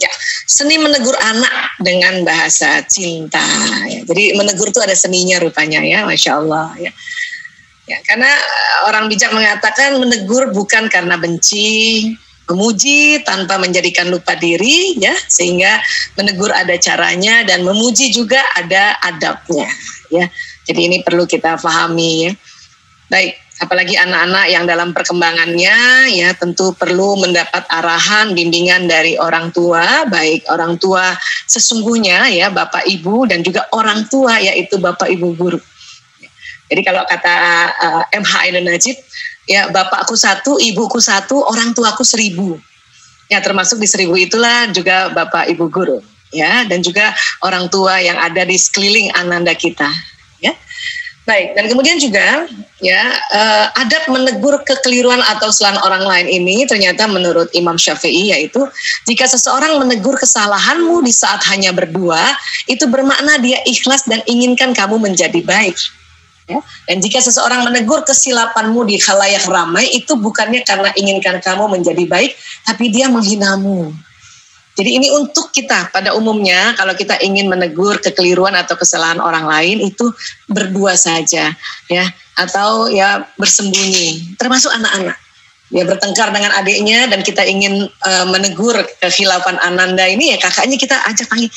Ya, seni menegur anak dengan bahasa cinta. Ya. Jadi menegur itu ada seninya rupanya ya, Masya Allah. Ya. Ya, karena orang bijak mengatakan menegur bukan karena benci, memuji tanpa menjadikan lupa diri, ya, sehingga menegur ada caranya dan memuji juga ada adabnya. Ya, jadi ini perlu kita pahami. Ya. Baik. Apalagi anak-anak yang dalam perkembangannya ya tentu perlu mendapat arahan, bimbingan dari orang tua, baik orang tua sesungguhnya ya Bapak Ibu dan juga orang tua yaitu Bapak Ibu guru. Jadi kalau kata MH Ainun Najib ya bapakku satu, ibuku satu, orang tuaku 1000. Ya termasuk di 1000 itulah juga Bapak Ibu guru ya dan juga orang tua yang ada di sekeliling ananda kita ya. Baik, dan kemudian juga ya adab menegur kekeliruan atau kesalahan orang lain ini ternyata menurut Imam Syafi'i yaitu jika seseorang menegur kesalahanmu di saat hanya berdua itu bermakna dia ikhlas dan inginkan kamu menjadi baik. Ya. Dan jika seseorang menegur kesilapanmu di khalayak ramai itu bukannya karena inginkan kamu menjadi baik tapi dia menghinamu. Jadi ini untuk kita pada umumnya kalau kita ingin menegur kekeliruan atau kesalahan orang lain itu berdua saja ya atau ya bersembunyi termasuk anak-anak ya bertengkar dengan adiknya dan kita ingin menegur kekhilafan ananda ini ya kakaknya kita ajak panggil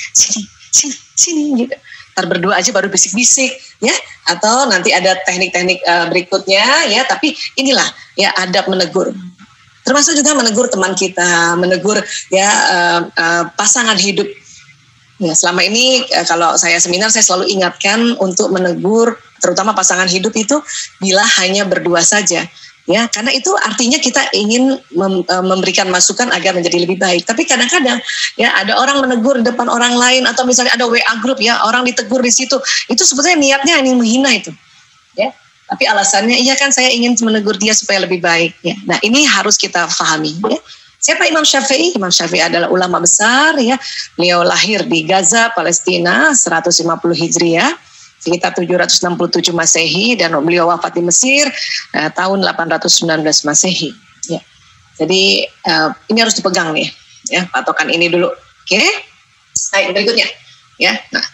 sini gitu. Ntar berdua aja baru bisik-bisik ya atau nanti ada teknik-teknik berikutnya ya tapi inilah ya adab menegur. Termasuk juga menegur teman kita, menegur ya pasangan hidup. Ya, selama ini kalau saya seminar saya selalu ingatkan untuk menegur terutama pasangan hidup itu bila hanya berdua saja. Ya, karena itu artinya kita ingin memberikan masukan agar menjadi lebih baik. Tapi kadang-kadang ya ada orang menegur di depan orang lain atau misalnya ada WA group ya orang ditegur di situ. Itu sebetulnya niatnya ingin menghina itu. Ya. Tapi alasannya, iya kan saya ingin menegur dia supaya lebih baik. Ya. Nah ini harus kita pahami. Ya. Siapa Imam Syafi'i? Imam Syafi'i adalah ulama besar. Ya. Beliau lahir di Gaza, Palestina, 150 Hijriah, sekitar 767 Masehi, dan beliau wafat di Mesir tahun 819 Masehi. Ya. Jadi ini harus dipegang nih, ya patokan ini dulu. Oke, baik berikutnya. Ya, nah.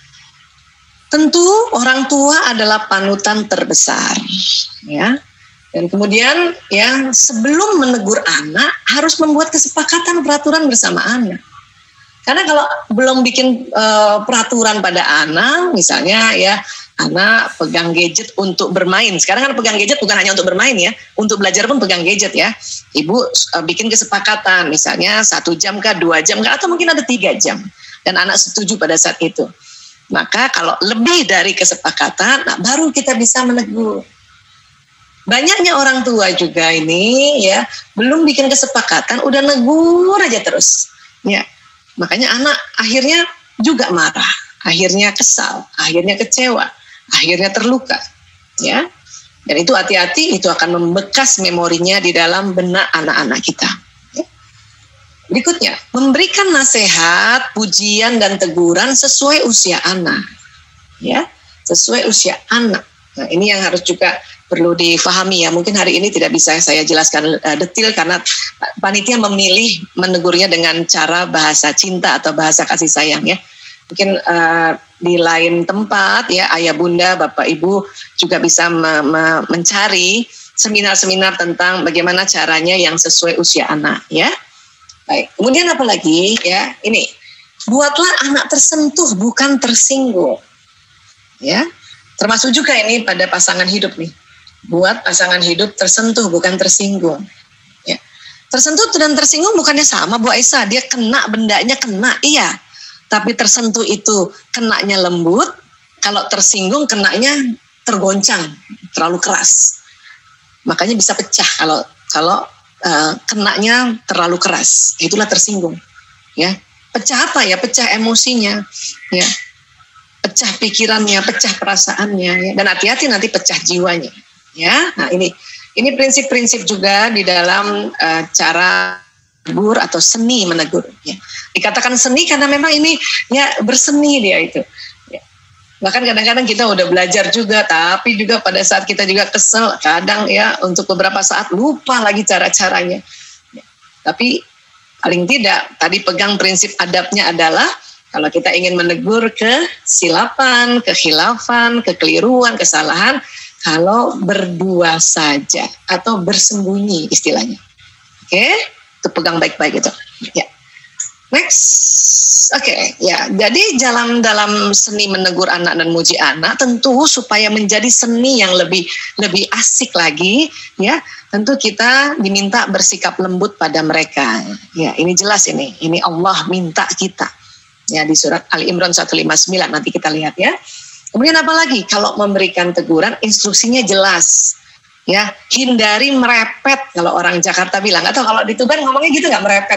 Tentu orang tua adalah panutan terbesar, ya. Dan kemudian ya sebelum menegur anak harus membuat kesepakatan peraturan bersama anak. Karena kalau belum bikin peraturan pada anak, misalnya ya anak pegang gadget untuk bermain. Sekarang kan pegang gadget bukan hanya untuk bermain ya, untuk belajar pun pegang gadget ya. Ibu bikin kesepakatan, misalnya 1 jam kah, 2 jam kah, atau mungkin ada 3 jam. Dan anak setuju pada saat itu. Maka kalau lebih dari kesepakatan, nah baru kita bisa menegur. Banyaknya orang tua juga ini ya belum bikin kesepakatan, udah negur aja terus. Ya, makanya anak akhirnya juga marah, akhirnya kesal, akhirnya kecewa, akhirnya terluka. Ya, dan itu hati-hati, itu akan membekas memorinya di dalam benak anak-anak kita. Berikutnya, memberikan nasihat, pujian, dan teguran sesuai usia anak. Ya, sesuai usia anak. Nah, ini yang harus juga perlu difahami ya. Mungkin hari ini tidak bisa saya jelaskan detail karena panitia memilih menegurnya dengan cara bahasa cinta atau bahasa kasih sayang ya. Mungkin di lain tempat ya, ayah bunda, bapak ibu juga bisa mencari seminar-seminar tentang bagaimana caranya yang sesuai usia anak ya. Baik, kemudian apa lagi ya? Ini, buatlah anak tersentuh bukan tersinggung. Ya. Termasuk juga ini pada pasangan hidup nih. Buat pasangan hidup tersentuh bukan tersinggung. Ya. Tersentuh dan tersinggung bukannya sama Bu Aisyah, dia kena bendanya kena, iya. Tapi tersentuh itu kenanya lembut, kalau tersinggung kenanya tergoncang, terlalu keras. Makanya bisa pecah kalau kenanya terlalu keras, itulah tersinggung. Ya, pecah apa ya? Pecah emosinya, ya, pecah pikirannya, pecah perasaannya, ya. Dan hati-hati nanti pecah jiwanya. Ya, nah ini prinsip-prinsip juga di dalam cara menegur atau seni menegur. Ya. Dikatakan seni karena memang ini ya berseni dia itu. Bahkan kadang-kadang kita udah belajar juga, tapi juga pada saat kita juga kesel, kadang ya untuk beberapa saat lupa lagi cara-caranya. Ya. Tapi Paling tidak tadi pegang prinsip adabnya adalah kalau kita ingin menegur kesilapan, kekhilafan, kekeliruan, kesalahan, kalau berdua saja atau bersembunyi istilahnya. Oke, itu pegang baik-baik itu. Ya. Next. Oke, ya. Jadi dalam seni menegur anak dan muji anak, tentu supaya menjadi seni yang lebih asik lagi, ya. Tentu kita diminta bersikap lembut pada mereka. Ya, ini jelas ini. Ini Allah minta kita. Ya, di surat Ali Imran 159 nanti kita lihat ya. Kemudian apa lagi? Kalau memberikan teguran, instruksinya jelas. Ya, hindari merepet. Kalau orang Jakarta bilang, atau kalau di Tuban ngomongnya gitu nggak merepet.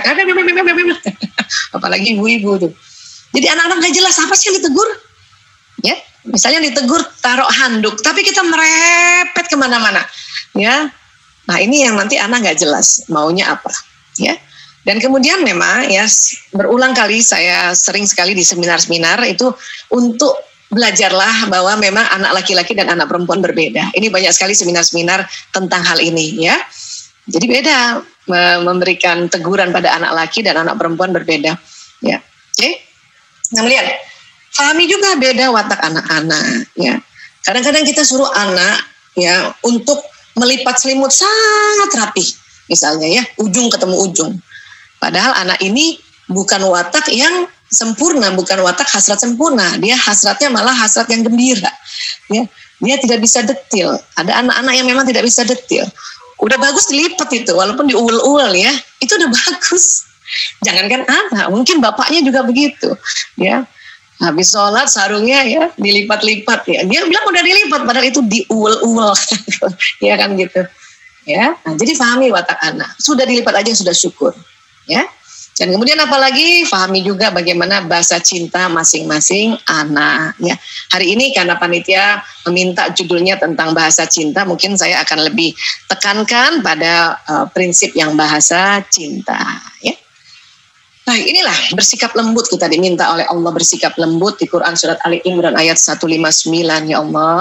Apalagi ibu-ibu tuh. Jadi anak-anak nggak jelas apa sih yang ditegur. Ya, misalnya ditegur taruh handuk, tapi kita merepet kemana-mana. Ya, nah ini yang nanti anak nggak jelas maunya apa. Ya. Dan kemudian memang ya berulang kali saya sering sekali di seminar-seminar itu untuk belajarlah bahwa memang anak laki-laki dan anak perempuan berbeda. Ini banyak sekali seminar-seminar tentang hal ini ya. Jadi beda memberikan teguran pada anak laki dan anak perempuan berbeda. Ya, oke. Nah, kemudian pahami juga beda watak anak-anak. Ya, kadang-kadang kita suruh anak ya untuk melipat selimut sangat rapi, misalnya ya, ujung ketemu ujung. Padahal anak ini bukan watak yang sempurna, bukan watak hasrat sempurna. Dia hasratnya malah hasrat yang gembira. Ya, dia tidak bisa detil. Ada anak-anak yang memang tidak bisa detil. Udah bagus dilipat itu, walaupun diuel-uel ya, itu udah bagus. Jangankan anak, mungkin bapaknya juga begitu. Ya, habis sholat sarungnya ya dilipat-lipat ya. Dia bilang udah dilipat, padahal itu diuel-uel. Ya kan gitu. Ya, nah, jadi pahami watak anak. Sudah dilipat aja sudah syukur. Ya, dan kemudian apalagi pahami juga bagaimana bahasa cinta masing-masing anak. Ya, hari ini karena panitia meminta judulnya tentang bahasa cinta, mungkin saya akan lebih tekankan pada prinsip yang bahasa cinta. Ya, nah inilah bersikap lembut kita diminta oleh Allah bersikap lembut di Quran surat Ali Imran ayat 159 ya Allah.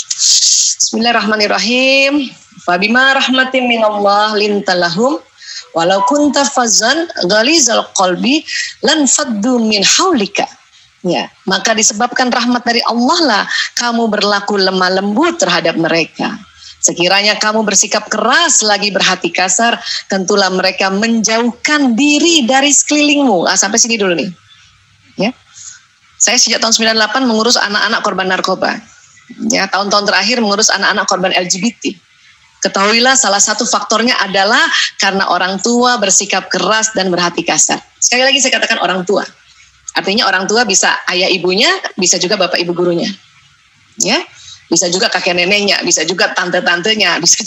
Bismillahirrahmanirrahim. Fabima rahmatin minallah lintalahum walau kunta fazan ghalizal qalbi lan faddu min haulika. Ya, maka disebabkan rahmat dari Allah lah kamu berlaku lemah lembut terhadap mereka. Sekiranya kamu bersikap keras lagi berhati kasar, tentulah mereka menjauhkan diri dari sekelilingmu. Sampai sini dulu nih. Ya. Saya sejak tahun 98 mengurus anak-anak korban narkoba. Ya, tahun-tahun terakhir mengurus anak-anak korban LGBT. Ketahuilah salah satu faktornya adalah karena orang tua bersikap keras dan berhati kasar. Sekali lagi saya katakan orang tua. Artinya orang tua bisa ayah ibunya, bisa juga bapak ibu gurunya. Ya, bisa juga kakek neneknya, bisa juga tante-tantenya, bisa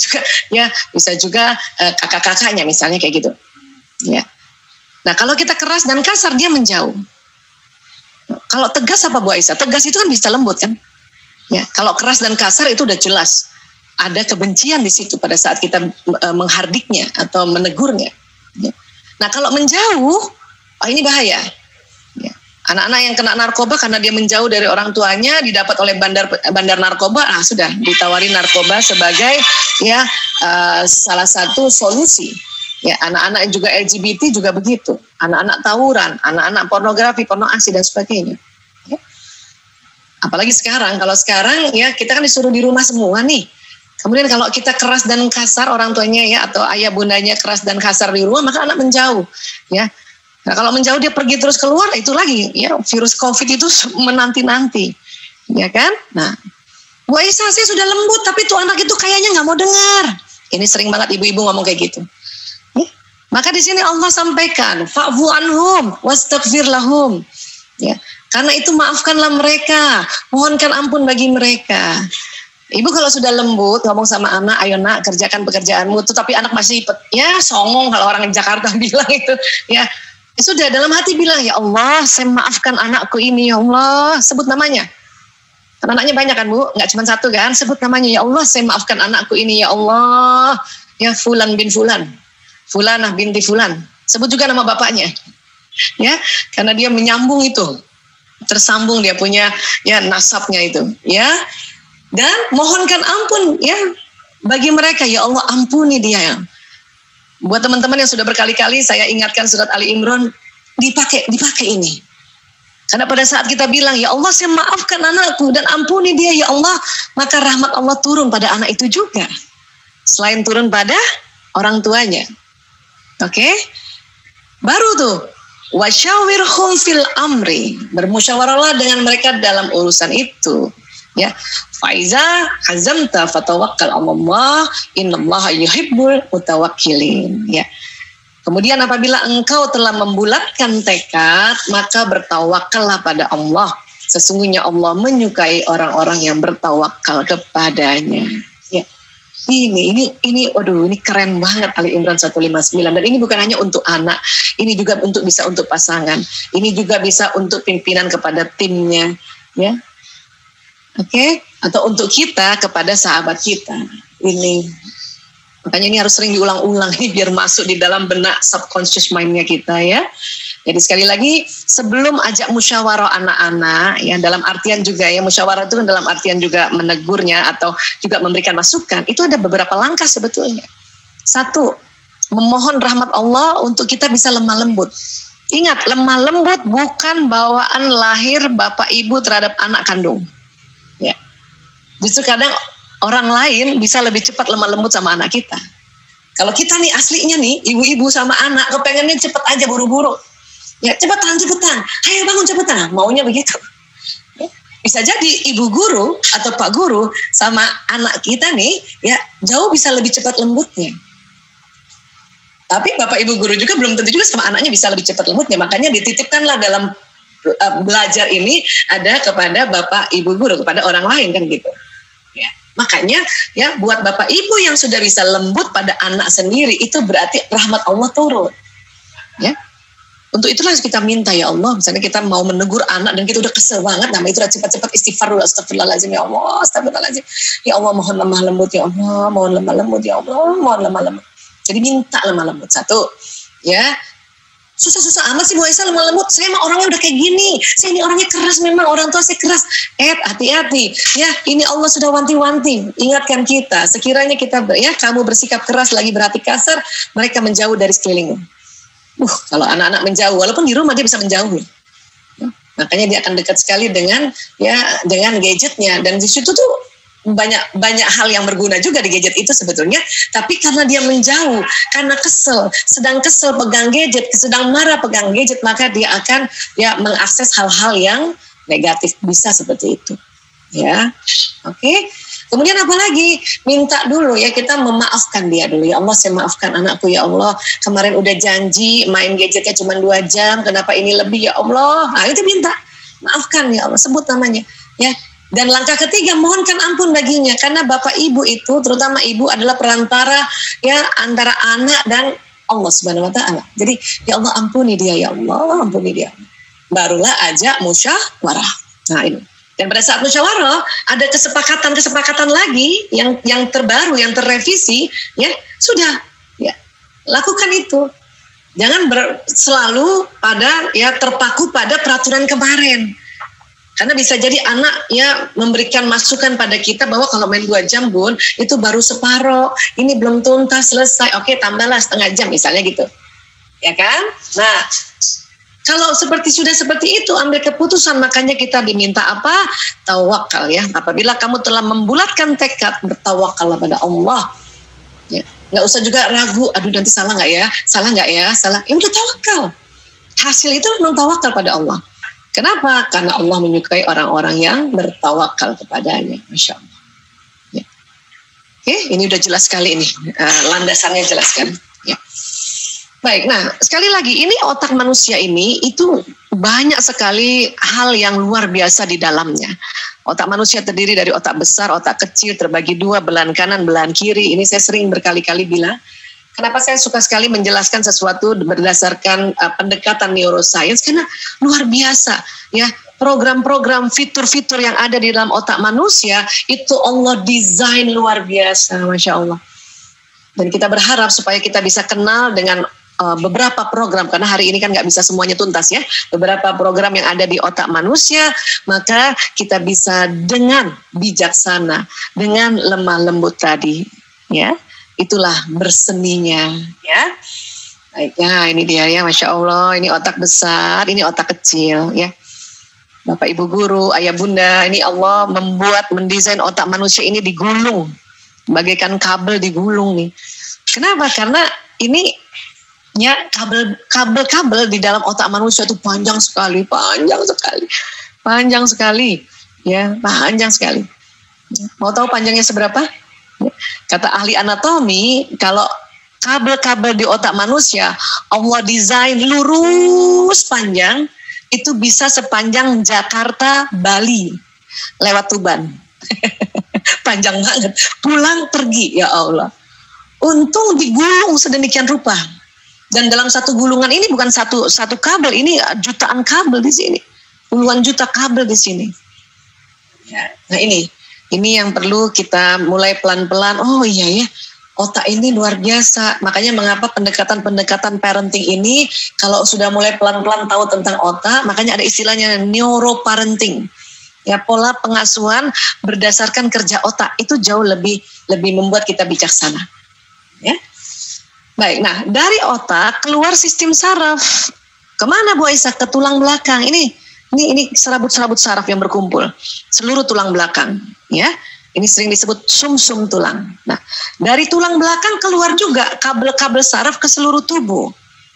juga kakak-kakaknya misalnya kayak gitu. Ya. Nah, kalau kita keras dan kasar dia menjauh. Kalau tegas apa Bu Aisyah? Tegas itu kan bisa lembut kan? Ya, kalau keras dan kasar itu udah jelas. Ada kebencian di situ pada saat kita menghardiknya atau menegurnya. Ya. Nah, kalau menjauh, ini bahaya. Ya. Anak-anak yang kena narkoba karena dia menjauh dari orang tuanya, didapat oleh bandar narkoba, sudah ditawari narkoba sebagai ya salah satu solusi. Ya, anak-anak juga LGBT juga begitu. Anak-anak tawuran, anak-anak pornografi, porno aksi dan sebagainya. Ya. Apalagi sekarang, kalau sekarang ya kita kan disuruh di rumah semua nih. Kemudian kalau kita keras dan kasar orang tuanya ya atau ayah bundanya keras dan kasar di rumah, maka anak menjauh ya. Nah, kalau menjauh dia pergi terus keluar, itu lagi ya virus COVID itu menanti-nanti. Ya kan? Nah, Bu Aisyah sih sudah lembut tapi tuh anak itu kayaknya nggak mau dengar. Ini sering banget ibu-ibu ngomong kayak gitu. Ya. Maka di sini Allah sampaikan, fa'fu anhum wastaghfir lahum. Ya. Karena itu maafkanlah mereka, mohonkan ampun bagi mereka. Ibu kalau sudah lembut ngomong sama anak, ayo nak kerjakan pekerjaanmu, tetapi anak masih ya songong kalau orang Jakarta bilang itu, ya sudah dalam hati bilang ya Allah, saya maafkan anakku ini ya Allah, sebut namanya. Karena anaknya banyak kan Bu, nggak cuma satu kan, sebut namanya ya Allah, saya maafkan anakku ini ya Allah, ya Fulan bin Fulan, Fulanah binti Fulan, sebut juga nama bapaknya, ya karena dia menyambung itu, tersambung dia punya ya nasabnya itu, ya. Dan mohonkan ampun ya bagi mereka ya Allah, ampuni dia. Buat teman-teman yang sudah berkali-kali saya ingatkan surat Ali Imran, dipakai ini. Karena pada saat kita bilang, ya Allah saya maafkan anakku dan ampuni dia ya Allah, maka rahmat Allah turun pada anak itu juga. Selain turun pada orang tuanya. Oke? Baru tuh, wasyawirhum fil amri, bermusyawarahlah dengan mereka dalam urusan itu. Ya, faiza azamta fatawakkal 'alallah, innallaha yuhibbul mutawakkilin. Ya. Kemudian apabila engkau telah membulatkan tekad, maka bertawakallah pada Allah. Sesungguhnya Allah menyukai orang-orang yang bertawakal kepadanya. Ya. Ini waduh, ini keren banget Ali Imran 159. Dan ini bukan hanya untuk anak, ini juga bisa untuk pasangan. Ini juga bisa untuk pimpinan kepada timnya, ya. Oke, atau untuk kita kepada sahabat kita. Ini makanya ini harus sering diulang-ulang biar masuk di dalam benak subconscious mind-nya kita, ya. Jadi sekali lagi, sebelum ajak musyawarah anak-anak, ya, dalam artian juga ya, musyawarah itu dalam artian juga menegurnya atau juga memberikan masukan, itu ada beberapa langkah sebetulnya. Satu, memohon rahmat Allah untuk kita bisa lemah lembut. Ingat, lemah lembut bukan bawaan lahir bapak ibu terhadap anak kandung. Ya. Justru kadang orang lain bisa lebih cepat lemah lembut sama anak kita. Kalau kita nih aslinya nih, ibu-ibu sama anak, kepengennya cepet aja buru-buru. Ya cepetan, ayo bangun cepetan, maunya begitu. Ya. Bisa jadi ibu guru atau pak guru sama anak kita nih, ya jauh bisa lebih cepat lembutnya. Tapi bapak ibu guru juga belum tentu juga sama anaknya bisa lebih cepat lembutnya. Makanya dititipkanlah dalam belajar ini ada kepada bapak ibu guru, kepada orang lain kan gitu. Ya. Makanya ya buat bapak ibu yang sudah bisa lembut pada anak sendiri, itu berarti rahmat Allah turun. Ya. Untuk itulah kita minta ya Allah, misalnya kita mau menegur anak dan kita udah kesel banget, nah itu udah cepat-cepat istighfar dulu, astagfirullahaladzim ya Allah, astagfirullahaladzim. Ya Allah mohon lemah lembut ya Allah, mohon lemah lembut ya Allah, mohon lemah lembut. Jadi minta lemah lembut. Satu, ya. Susah-susah amat sih Bu Aisyah lemah lembut. Saya emang orangnya udah kayak gini. Saya ini orangnya keras memang, orang tua saya keras. Hati-hati. Ya, ini Allah sudah wanti-wanti. Ingatkan kita. Sekiranya kita ya kamu bersikap keras lagi berhati kasar, mereka menjauh dari sekelilingmu. Kalau anak-anak menjauh, walaupun di rumah dia bisa menjauh. Ya, makanya dia akan dekat sekali dengan gadgetnya, dan di situ tuh banyak hal yang berguna juga di gadget itu sebetulnya, tapi karena dia menjauh, karena sedang kesel pegang gadget, sedang marah pegang gadget, maka dia akan ya mengakses hal-hal yang negatif, bisa seperti itu. Ya, oke. Kemudian apa lagi? Minta dulu ya, kita memaafkan dia dulu. Ya Allah, saya maafkan anakku ya Allah. Kemarin udah janji main gadgetnya cuma 2 jam, kenapa ini lebih ya Allah? Nah, itu minta. Maafkan ya Allah, sebut namanya. Ya. Dan langkah ketiga, mohonkan ampun baginya, karena bapak ibu itu, terutama ibu, adalah perantara ya antara anak dan Allah Subhanahu wa taala. Jadi, ya Allah ampuni dia ya Allah, ampuni dia. Barulah ajak musyawarah. Nah, ini. Dan pada saat musyawarah ada kesepakatan lagi yang terbaru, yang terrevisi, ya sudah, ya lakukan itu. Jangan selalu terpaku pada peraturan kemarin. Karena bisa jadi anak ya memberikan masukan pada kita bahwa kalau main 2 jam Bun, itu baru separoh, ini belum tuntas selesai, oke tambahlah setengah jam misalnya gitu. Ya kan? Nah, kalau sudah seperti itu, ambil keputusan, makanya kita diminta apa? Tawakal ya. Apabila kamu telah membulatkan tekad, bertawakallah pada Allah. Ya. Nggak usah juga ragu, aduh nanti salah nggak ya? Ya udah tawakal. Hasil itu memang tawakal pada Allah. Kenapa? Karena Allah menyukai orang-orang yang bertawakal kepadanya. Masya Allah. Ya. Oke, ini udah jelas sekali ini. Landasannya jelas kan? Ya. Baik, nah sekali lagi ini otak manusia ini itu banyak sekali hal yang luar biasa di dalamnya. Otak manusia terdiri dari otak besar, otak kecil, terbagi 2, belahan kanan, belahan kiri. Ini saya sering berkali-kali bilang. Kenapa saya suka sekali menjelaskan sesuatu berdasarkan pendekatan neuroscience, karena luar biasa ya, program-program, fitur-fitur yang ada di dalam otak manusia itu Allah desain luar biasa, Masya Allah. Dan kita berharap supaya kita bisa kenal dengan beberapa program, karena hari ini kan nggak bisa semuanya tuntas ya, beberapa program yang ada di otak manusia, maka kita bisa dengan bijaksana, dengan lemah lembut tadi ya, itulah berseninya, ya. Baik, ya ini dia ya, Masya Allah, ini otak besar, ini otak kecil, ya. Bapak Ibu guru, ayah bunda, ini Allah mendesain otak manusia ini digulung, bagaikan kabel digulung nih. Kenapa? Karena ini ya kabel-kabel di dalam otak manusia itu panjang sekali, ya, panjang sekali. Mau tahu panjangnya seberapa? Kata ahli anatomi, kalau kabel-kabel di otak manusia Allah desain lurus panjang, itu bisa sepanjang Jakarta Bali lewat Tuban. Panjang banget, pulang pergi, ya Allah. Untung digulung sedemikian rupa. Dan dalam satu gulungan ini bukan satu kabel, ini jutaan kabel di sini, puluhan juta kabel di sini. Ya, nah ini yang perlu kita mulai pelan-pelan. Oh iya ya, otak ini luar biasa. Makanya mengapa pendekatan parenting ini kalau sudah mulai pelan-pelan tahu tentang otak, makanya ada istilahnya neuroparenting. Ya, pola pengasuhan berdasarkan kerja otak itu jauh lebih membuat kita bijaksana. Ya. Baik, nah dari otak keluar sistem saraf. Kemana Bu Aisyah? Ke tulang belakang. Ini serabut-serabut saraf yang berkumpul. Seluruh tulang belakang, ya. Ini sering disebut sumsum tulang. Nah, dari tulang belakang keluar juga kabel-kabel saraf ke seluruh tubuh.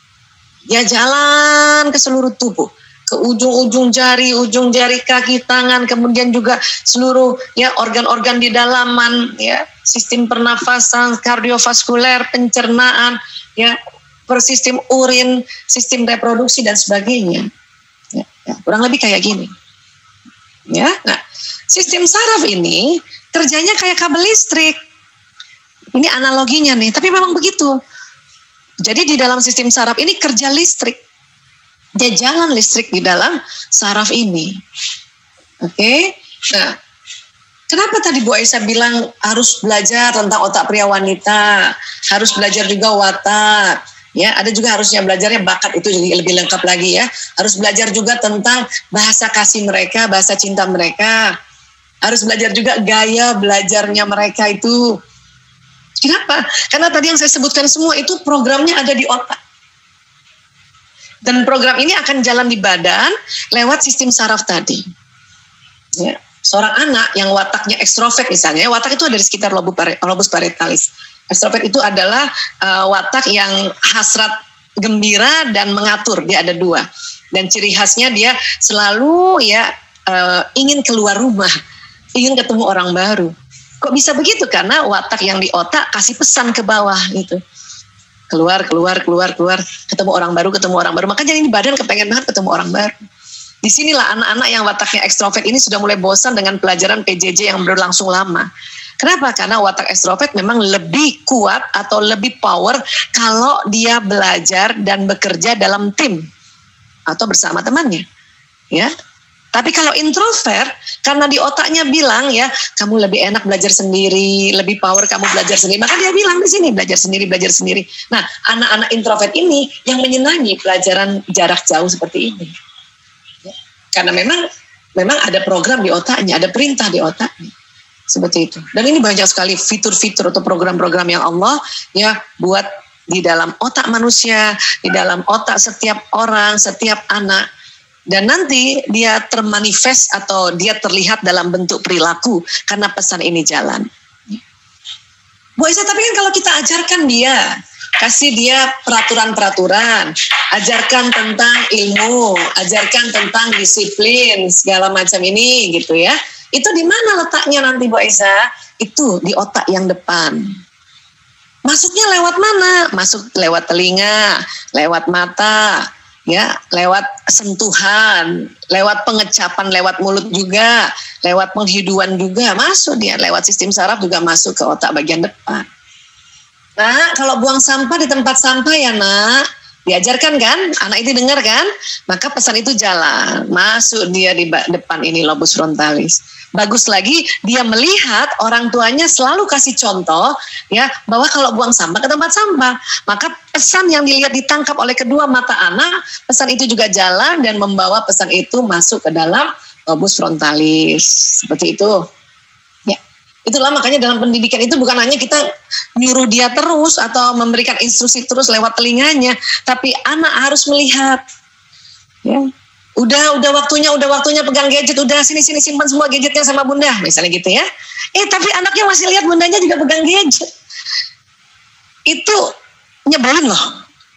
Ya, jalan ke seluruh tubuh. Ke ujung jari kaki, tangan, kemudian juga seluruh ya organ-organ di dalaman, ya, sistem pernafasan, kardiovaskuler, pencernaan, ya, persistem urin, sistem reproduksi dan sebagainya. Ya, kurang lebih kayak gini. Ya, nah, sistem saraf ini kerjanya kayak kabel listrik. Ini analoginya nih, tapi memang begitu. Jadi di dalam sistem saraf ini kerja listrik. Dia jalan listrik di dalam saraf ini. Oke. Nah, kenapa tadi Bu Aisyah bilang harus belajar tentang otak pria wanita, harus belajar juga watak. Ya, ada juga harusnya belajarnya bakat, itu jadi lebih lengkap lagi ya. Harus belajar juga tentang bahasa kasih mereka, bahasa cinta mereka. Harus belajar juga gaya belajarnya mereka itu. Kenapa? Karena tadi yang saya sebutkan semua itu programnya ada di otak. Dan program ini akan jalan di badan lewat sistem saraf tadi. Ya. Seorang anak yang wataknya ekstrovert misalnya, watak itu ada di sekitar lobus parietalis. Ekstrovert itu adalah watak yang hasrat gembira dan mengatur, dia ada dua. Dan ciri khasnya dia selalu ya ingin keluar rumah, ingin ketemu orang baru. Kok bisa begitu? Karena watak yang di otak kasih pesan ke bawah gitu. Keluar, ketemu orang baru. Makanya ini badan kepengen banget ketemu orang baru. Disinilah anak-anak yang wataknya ekstrovert ini sudah mulai bosan dengan pelajaran PJJ yang berlangsung lama. Kenapa? Karena watak ekstrovert memang lebih kuat atau lebih power kalau dia belajar dan bekerja dalam tim atau bersama temannya. Ya. Tapi kalau introvert, karena di otaknya bilang ya, kamu lebih enak belajar sendiri, lebih power kamu belajar sendiri. Maka dia bilang di sini belajar sendiri. Nah, anak-anak introvert ini yang menyenangi pelajaran jarak jauh seperti ini. Ya. Karena memang ada program di otaknya, ada perintah di otaknya. Seperti itu. Dan ini banyak sekali fitur-fitur atau program-program yang Allah ya buat di dalam otak manusia, di dalam otak setiap orang, setiap anak. Dan nanti dia termanifest atau dia terlihat dalam bentuk perilaku karena pesan ini jalan. Bu Aisyah, tapi kan kalau kita ajarkan dia, kasih dia peraturan-peraturan, ajarkan tentang ilmu, ajarkan tentang disiplin, segala macam ini gitu ya. Itu di mana letaknya nanti Bu Aisyah? Itu di otak yang depan. Masuknya lewat mana? Masuk lewat telinga, lewat mata, ya, lewat sentuhan, lewat pengecapan, lewat mulut juga, lewat penghiduan juga, masuk dia, lewat sistem saraf juga masuk ke otak bagian depan. Nah, kalau buang sampah di tempat sampah ya nak, diajarkan kan, anak itu dengar kan, maka pesan itu jalan, masuk dia di depan ini lobus frontalis. Bagus lagi, dia melihat orang tuanya selalu kasih contoh ya bahwa kalau buang sampah ke tempat sampah, maka pesan yang dilihat ditangkap oleh kedua mata anak, pesan itu juga jalan dan membawa pesan itu masuk ke dalam lobus frontalis. Seperti itu. Ya. Itulah makanya dalam pendidikan itu bukan hanya kita nyuruh dia terus atau memberikan instruksi terus lewat telinganya, tapi anak harus melihat. Ya. Udah waktunya pegang gadget, udah sini simpan semua gadgetnya sama bunda, misalnya gitu ya. Tapi anaknya masih lihat bundanya juga pegang gadget. Itu nyebelin loh.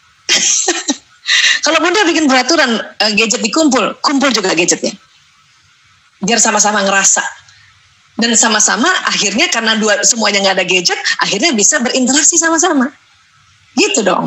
Kalau bunda bikin peraturan gadget kumpul juga gadgetnya. Biar sama-sama ngerasa. Dan sama-sama akhirnya karena semuanya nggak ada gadget, akhirnya bisa berinteraksi sama-sama. Gitu dong.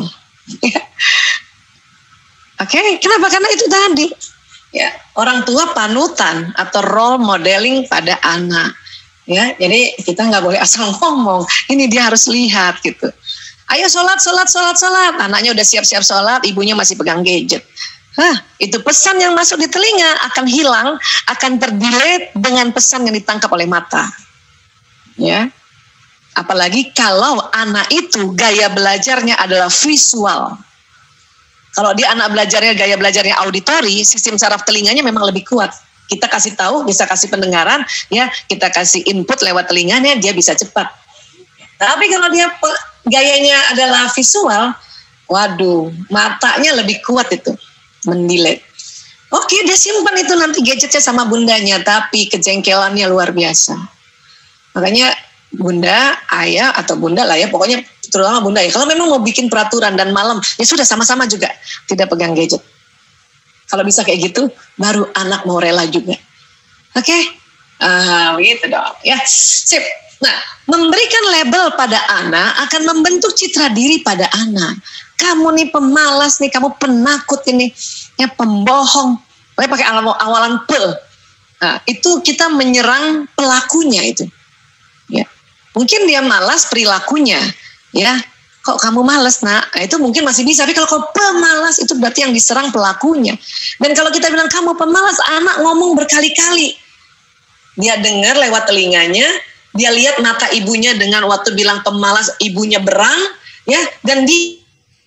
Oke, kenapa? Karena itu tadi. Ya, orang tua panutan atau role modeling pada anak. Ya, jadi kita nggak boleh asal ngomong. Ini dia harus lihat gitu. Ayo sholat. Anaknya udah siap-siap sholat, ibunya masih pegang gadget. Itu pesan yang masuk di telinga akan hilang, akan terdelete dengan pesan yang ditangkap oleh mata. Ya. Apalagi kalau anak itu gaya belajarnya adalah visual. Kalau dia anak belajarnya gaya belajarnya auditori, sistem saraf telinganya memang lebih kuat. Kita kasih tahu, bisa kasih pendengaran, ya, kita kasih input lewat telinganya, dia bisa cepat. Tapi kalau dia gayanya adalah visual, waduh, matanya lebih kuat itu. Mendelete. Oke, dia simpan itu nanti gadgetnya sama bundanya, tapi kejengkelannya luar biasa. Makanya bunda, ayah atau bunda lah ya, pokoknya terutama bunda ya. Kalau memang mau bikin peraturan dan malam, ya sudah sama-sama juga tidak pegang gadget. Kalau bisa kayak gitu, baru anak mau rela juga. Oke, begitu dong. Ya, sip. Nah, memberikan label pada anak akan membentuk citra diri pada anak. Kamu nih pemalas nih, kamu penakut ini, ya pembohong. Boleh pakai awalan pe. Nah, itu kita menyerang pelakunya itu. Ya, mungkin dia malas perilakunya, ya. Kok kamu malas, nak? Nah, itu mungkin masih bisa. Tapi kalau pemalas itu berarti yang diserang pelakunya. Dan kalau kita bilang kamu pemalas, anak ngomong berkali-kali. Dia dengar lewat telinganya, dia lihat mata ibunya dengan waktu bilang pemalas, ibunya berang, ya, dan dia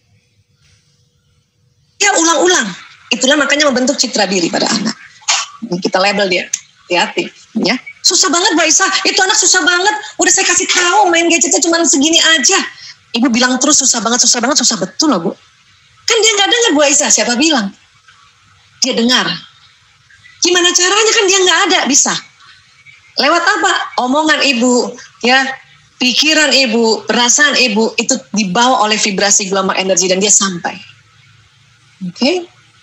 ulang-ulang. Itulah makanya membentuk citra diri pada anak. Kita label dia, hati-hati, ya. Susah banget Mbak Isa, itu anak susah banget. Udah saya kasih tahu main gadgetnya cuma segini aja. Ibu bilang terus susah banget, susah betul loh Bu. Kan dia nggak dengar Bu Aisyah, siapa bilang? Dia dengar. Gimana caranya, kan dia nggak ada, bisa. Lewat apa? Omongan ibu, ya, pikiran ibu, perasaan ibu, itu dibawa oleh vibrasi gelombang energi dan dia sampai. Oke,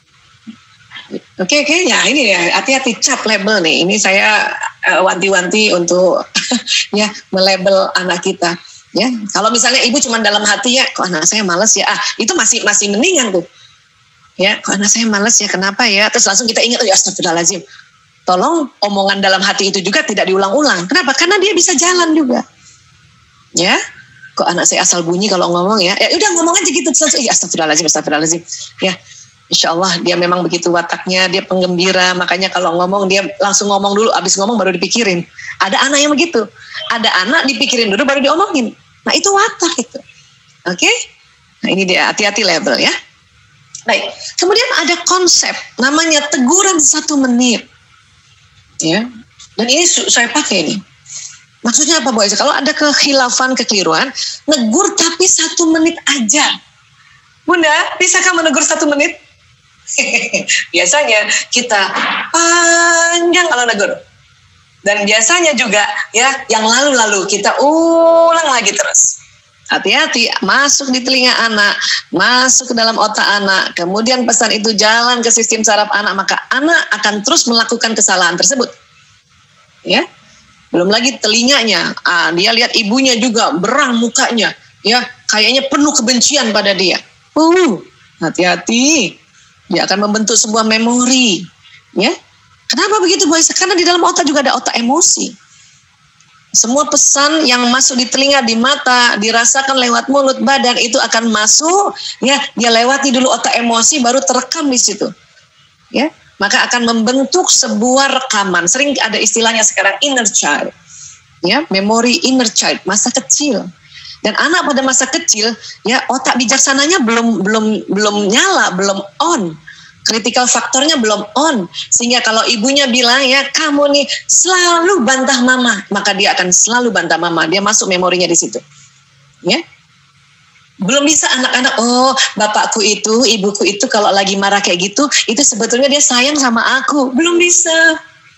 ya ini ya, hati-hati cap label nih. Ini saya wanti-wanti untuk ya melabel anak kita. Ya, kalau misalnya ibu cuma dalam hati ya, kok anak saya malas ya, itu masih mendingan tuh. Ya, kok anak saya malas ya, kenapa ya? Terus langsung kita ingat, ya astagfirullahaladzim. Tolong omongan dalam hati itu juga tidak diulang-ulang. Kenapa? Karena dia bisa jalan juga. Ya, kok anak saya asal bunyi kalau ngomong ya. Ya udah ngomong aja gitu terus. Ya astagfirullahaladzim. Ya, insya Allah dia memang begitu wataknya, dia penggembira. Makanya kalau ngomong dia langsung ngomong dulu, abis ngomong baru dipikirin. Ada anak yang begitu. Ada anak dipikirin dulu baru diomongin. Nah itu watak itu. Oke? Nah ini dia, hati-hati label ya. Baik, kemudian ada konsep namanya teguran 1 menit. Ya, dan ini saya pakai nih. Maksudnya apa Bu Aisyah? Kalau ada kekhilafan, kekeliruan, negur tapi 1 menit aja. Bunda, bisakah menegur 1 menit? Biasanya kita panjang kalau negur. Dan biasanya juga ya yang lalu-lalu kita ulang lagi terus. Hati-hati, masuk di telinga anak, masuk ke dalam otak anak, kemudian pesan itu jalan ke sistem saraf anak, maka anak akan terus melakukan kesalahan tersebut. Ya, belum lagi telinganya, dia lihat ibunya juga berang mukanya, ya, kayaknya penuh kebencian pada dia. Hati-hati, dia akan membentuk sebuah memori. Ya, kenapa begitu Bu Aisyah? Karena di dalam otak juga ada otak emosi. Semua pesan yang masuk di telinga, di mata, dirasakan lewat mulut, badan, itu akan masuk, ya, dia lewati dulu otak emosi, baru terekam di situ. Ya, maka akan membentuk sebuah rekaman. Sering ada istilahnya sekarang inner child. Ya, memori inner child, masa kecil. Dan anak pada masa kecil, ya, otak bijaksananya belum nyala, belum on. Critical faktornya belum on, sehingga kalau ibunya bilang ya kamu nih selalu bantah mama, maka dia akan selalu bantah mama. Dia masuk memorinya di situ, ya. Belum bisa anak-anak, oh bapakku itu, ibuku itu kalau lagi marah kayak gitu, itu sebetulnya dia sayang sama aku. Belum bisa.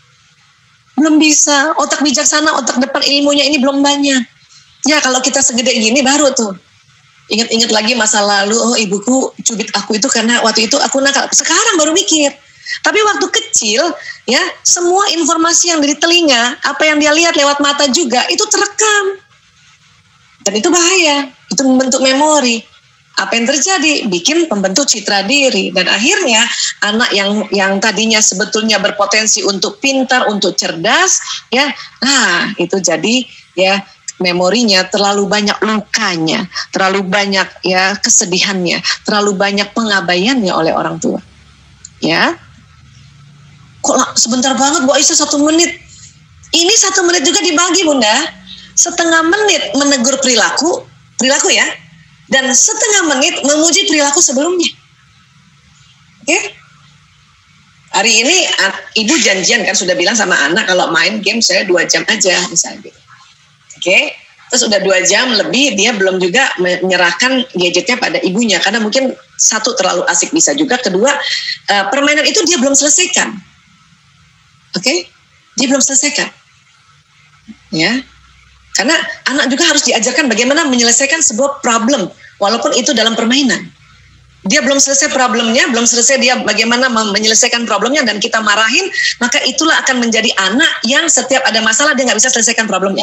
Otak bijaksana, otak depan ilmunya ini belum banyak. Ya kalau kita segede gini baru tuh ingat-ingat lagi masa lalu, oh ibuku cubit aku itu karena waktu itu aku nakal. Sekarang baru mikir. Tapi waktu kecil, ya semua informasi yang dari telinga, apa yang dia lihat lewat mata juga, itu terekam. Dan itu bahaya, itu membentuk memori. Apa yang terjadi? Bikin pembentuk citra diri. Dan akhirnya anak yang tadinya sebetulnya berpotensi untuk pintar, untuk cerdas, ya, nah itu jadi ya memorinya terlalu banyak lukanya, terlalu banyak ya kesedihannya, terlalu banyak pengabaiannya oleh orang tua. Ya, kok sebentar banget Bu Aisyah 1 menit? Ini 1 menit juga dibagi Bunda, setengah menit menegur perilaku ya, dan setengah menit memuji perilaku sebelumnya. Oke? Hari ini ibu janjian kan sudah bilang sama anak kalau main game saya 2 jam aja misalnya gitu. Oke, terus udah 2 jam lebih dia belum juga menyerahkan gadgetnya pada ibunya karena mungkin satu terlalu asik bisa juga, kedua permainan itu dia belum selesaikan. Oke, dia belum selesaikan. Ya, karena anak juga harus diajarkan bagaimana menyelesaikan sebuah problem walaupun itu dalam permainan. Dia belum selesai problemnya, belum selesai dia bagaimana menyelesaikan problemnya dan kita marahin, maka itulah akan menjadi anak yang setiap ada masalah dia nggak bisa selesaikan problemnya.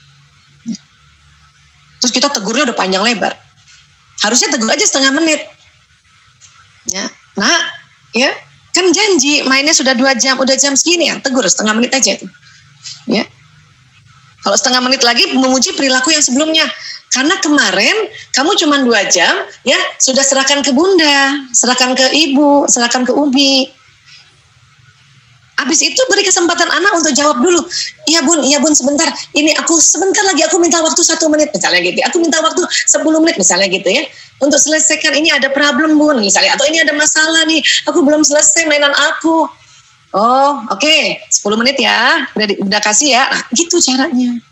Terus kita tegurnya udah panjang lebar. Harusnya tegur aja setengah menit. Ya, nah, ya kan janji mainnya sudah 2 jam, udah jam segini ya, tegur setengah menit aja itu. Ya, kalau setengah menit lagi memuji perilaku yang sebelumnya. Karena kemarin kamu cuma 2 jam, ya sudah serahkan ke bunda, serahkan ke ibu, serahkan ke Ubi. Habis itu beri kesempatan anak untuk jawab dulu. Iya bun sebentar. Ini aku sebentar lagi aku minta waktu 1 menit misalnya gitu. Aku minta waktu 10 menit misalnya gitu ya. Untuk selesaikan ini ada problem bun misalnya. Atau ini ada masalah nih. Aku belum selesai mainan aku. Oh oke, 10 menit ya. Udah kasih ya. Nah gitu caranya.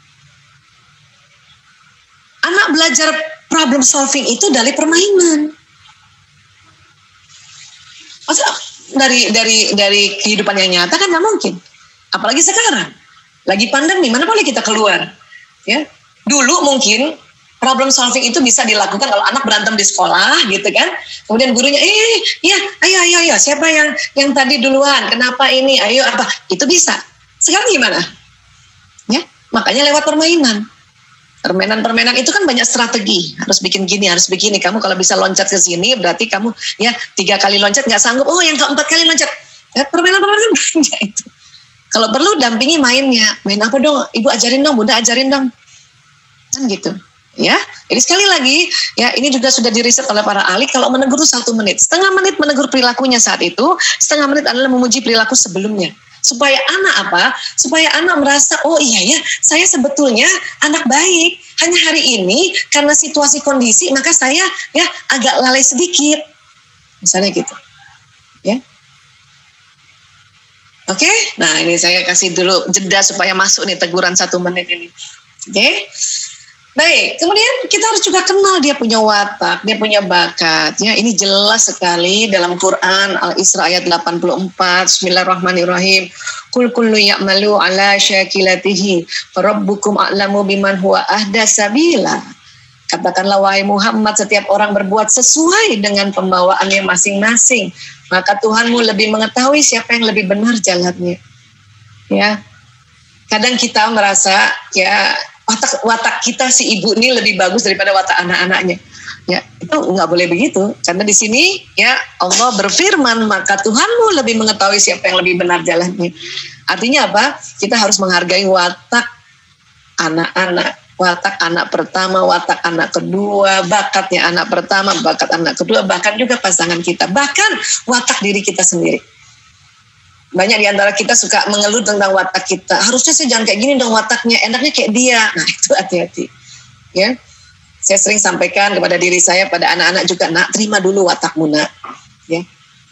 Anak belajar problem solving itu dari permainan. Masa dari kehidupan yang nyata kan nggak mungkin. Apalagi sekarang lagi pandemi, mana boleh kita keluar. Ya, dulu mungkin problem solving itu bisa dilakukan kalau anak berantem di sekolah, gitu kan. Kemudian gurunya, ya, ayo, siapa yang tadi duluan? Kenapa ini? Ayo apa? Itu bisa. Sekarang gimana? Ya, makanya lewat permainan. Permainan itu kan banyak strategi, harus bikin gini, harus begini. Kamu kalau bisa loncat ke sini, berarti kamu ya 3 kali loncat nggak sanggup. Oh, yang ke-4 kali loncat. Ya, permainan itu. Kalau perlu dampingi mainnya. Main apa dong? Ibu ajarin dong, bunda ajarin dong. Kan gitu. Ya, jadi sekali lagi, ya ini juga sudah diriset oleh para ahli. Kalau menegur 1 menit, setengah menit menegur perilakunya saat itu, setengah menit adalah memuji perilaku sebelumnya. Supaya anak apa? Supaya anak merasa, oh iya ya, saya sebetulnya anak baik. Hanya hari ini karena situasi kondisi, maka saya ya agak lalai sedikit. Misalnya gitu. Ya. Oke, nah ini saya kasih dulu jeda supaya masuk nih teguran 1 menit ini. Oke. Baik, kemudian kita harus juga kenal dia punya watak, dia punya bakat. Ya, ini jelas sekali dalam Quran Al-Isra ayat 84. Bismillahirrahmanirrahim. Qul kullu ya'malu ala syakilatihi rabbukum a'lamu biman huwa ahda sabila. Katakanlah wahai Muhammad, setiap orang berbuat sesuai dengan pembawaannya masing-masing, maka Tuhanmu lebih mengetahui siapa yang lebih benar jalannya. Ya. Kadang kita merasa ya watak kita si ibu ini lebih bagus daripada watak anak-anaknya. Ya, itu nggak boleh begitu. Karena di sini ya Allah berfirman, maka Tuhanmu lebih mengetahui siapa yang lebih benar jalannya. Artinya apa? Kita harus menghargai watak anak-anak, watak anak pertama, watak anak kedua, bakatnya anak pertama, bakat anak kedua, bahkan juga pasangan kita, bahkan watak diri kita sendiri. Banyak di antara kita suka mengeluh tentang watak kita. Harusnya saya jangan kayak gini dong wataknya, enaknya kayak dia. Nah itu hati-hati. Ya, saya sering sampaikan kepada diri saya, pada anak-anak juga, nak terima dulu watakmu nak. Ya,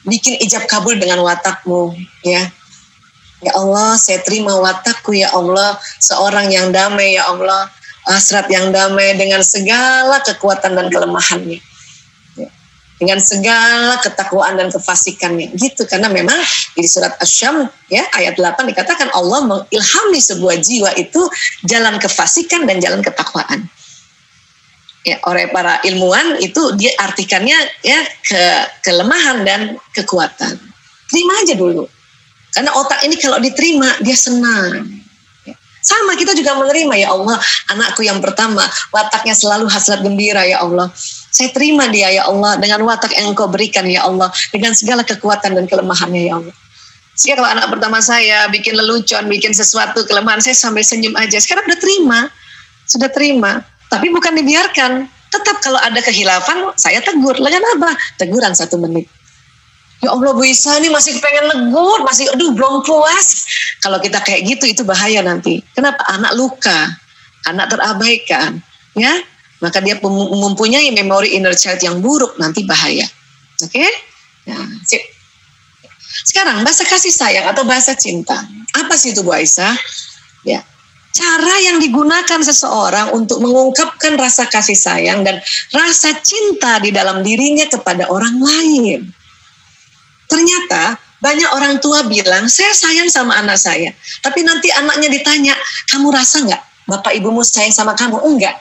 bikin ijab kabul dengan watakmu, ya. Ya Allah, saya terima watakku ya Allah, seorang yang damai ya Allah, hasrat yang damai dengan segala kekuatan dan kelemahannya, ya. Dengan segala ketakwaan dan kefasikannya, gitu. Karena memang di surat Asy-Syams ya ayat 8 dikatakan Allah mengilhami sebuah jiwa itu jalan kefasikan dan jalan ketakwaan. Ya, oleh para ilmuwan itu dia artikannya ya kelemahan dan kekuatan. Terima aja dulu. Karena otak ini kalau diterima dia senang. Ya. Sama kita juga menerima, ya Allah, anakku yang pertama wataknya selalu hasrat gembira ya Allah. Saya terima dia ya Allah dengan watak yang Engkau berikan ya Allah, dengan segala kekuatan dan kelemahannya ya Allah. Sehingga kalau anak pertama saya bikin lelucon, bikin sesuatu kelemahan, saya sampai senyum aja. Sekarang sudah terima. Tapi bukan dibiarkan. Tetap kalau ada kehilafan, saya tegur. Dengan apa? Teguran 1 menit. Ya Allah, Bu Isa ini masih pengen negur, masih belum puas. Kalau kita kayak gitu, itu bahaya nanti. Kenapa? Anak luka, anak terabaikan, ya. Maka dia mempunyai memori inner child yang buruk, nanti bahaya. Oke? Nah, sip. Sekarang bahasa kasih sayang atau bahasa cinta. Apa sih itu, Bu Aisyah? Ya. Cara yang digunakan seseorang untuk mengungkapkan rasa kasih sayang dan rasa cinta di dalam dirinya kepada orang lain. Ternyata banyak orang tua bilang, saya sayang sama anak saya. Tapi nanti anaknya ditanya, kamu rasa nggak bapak ibumu sayang sama kamu? Enggak.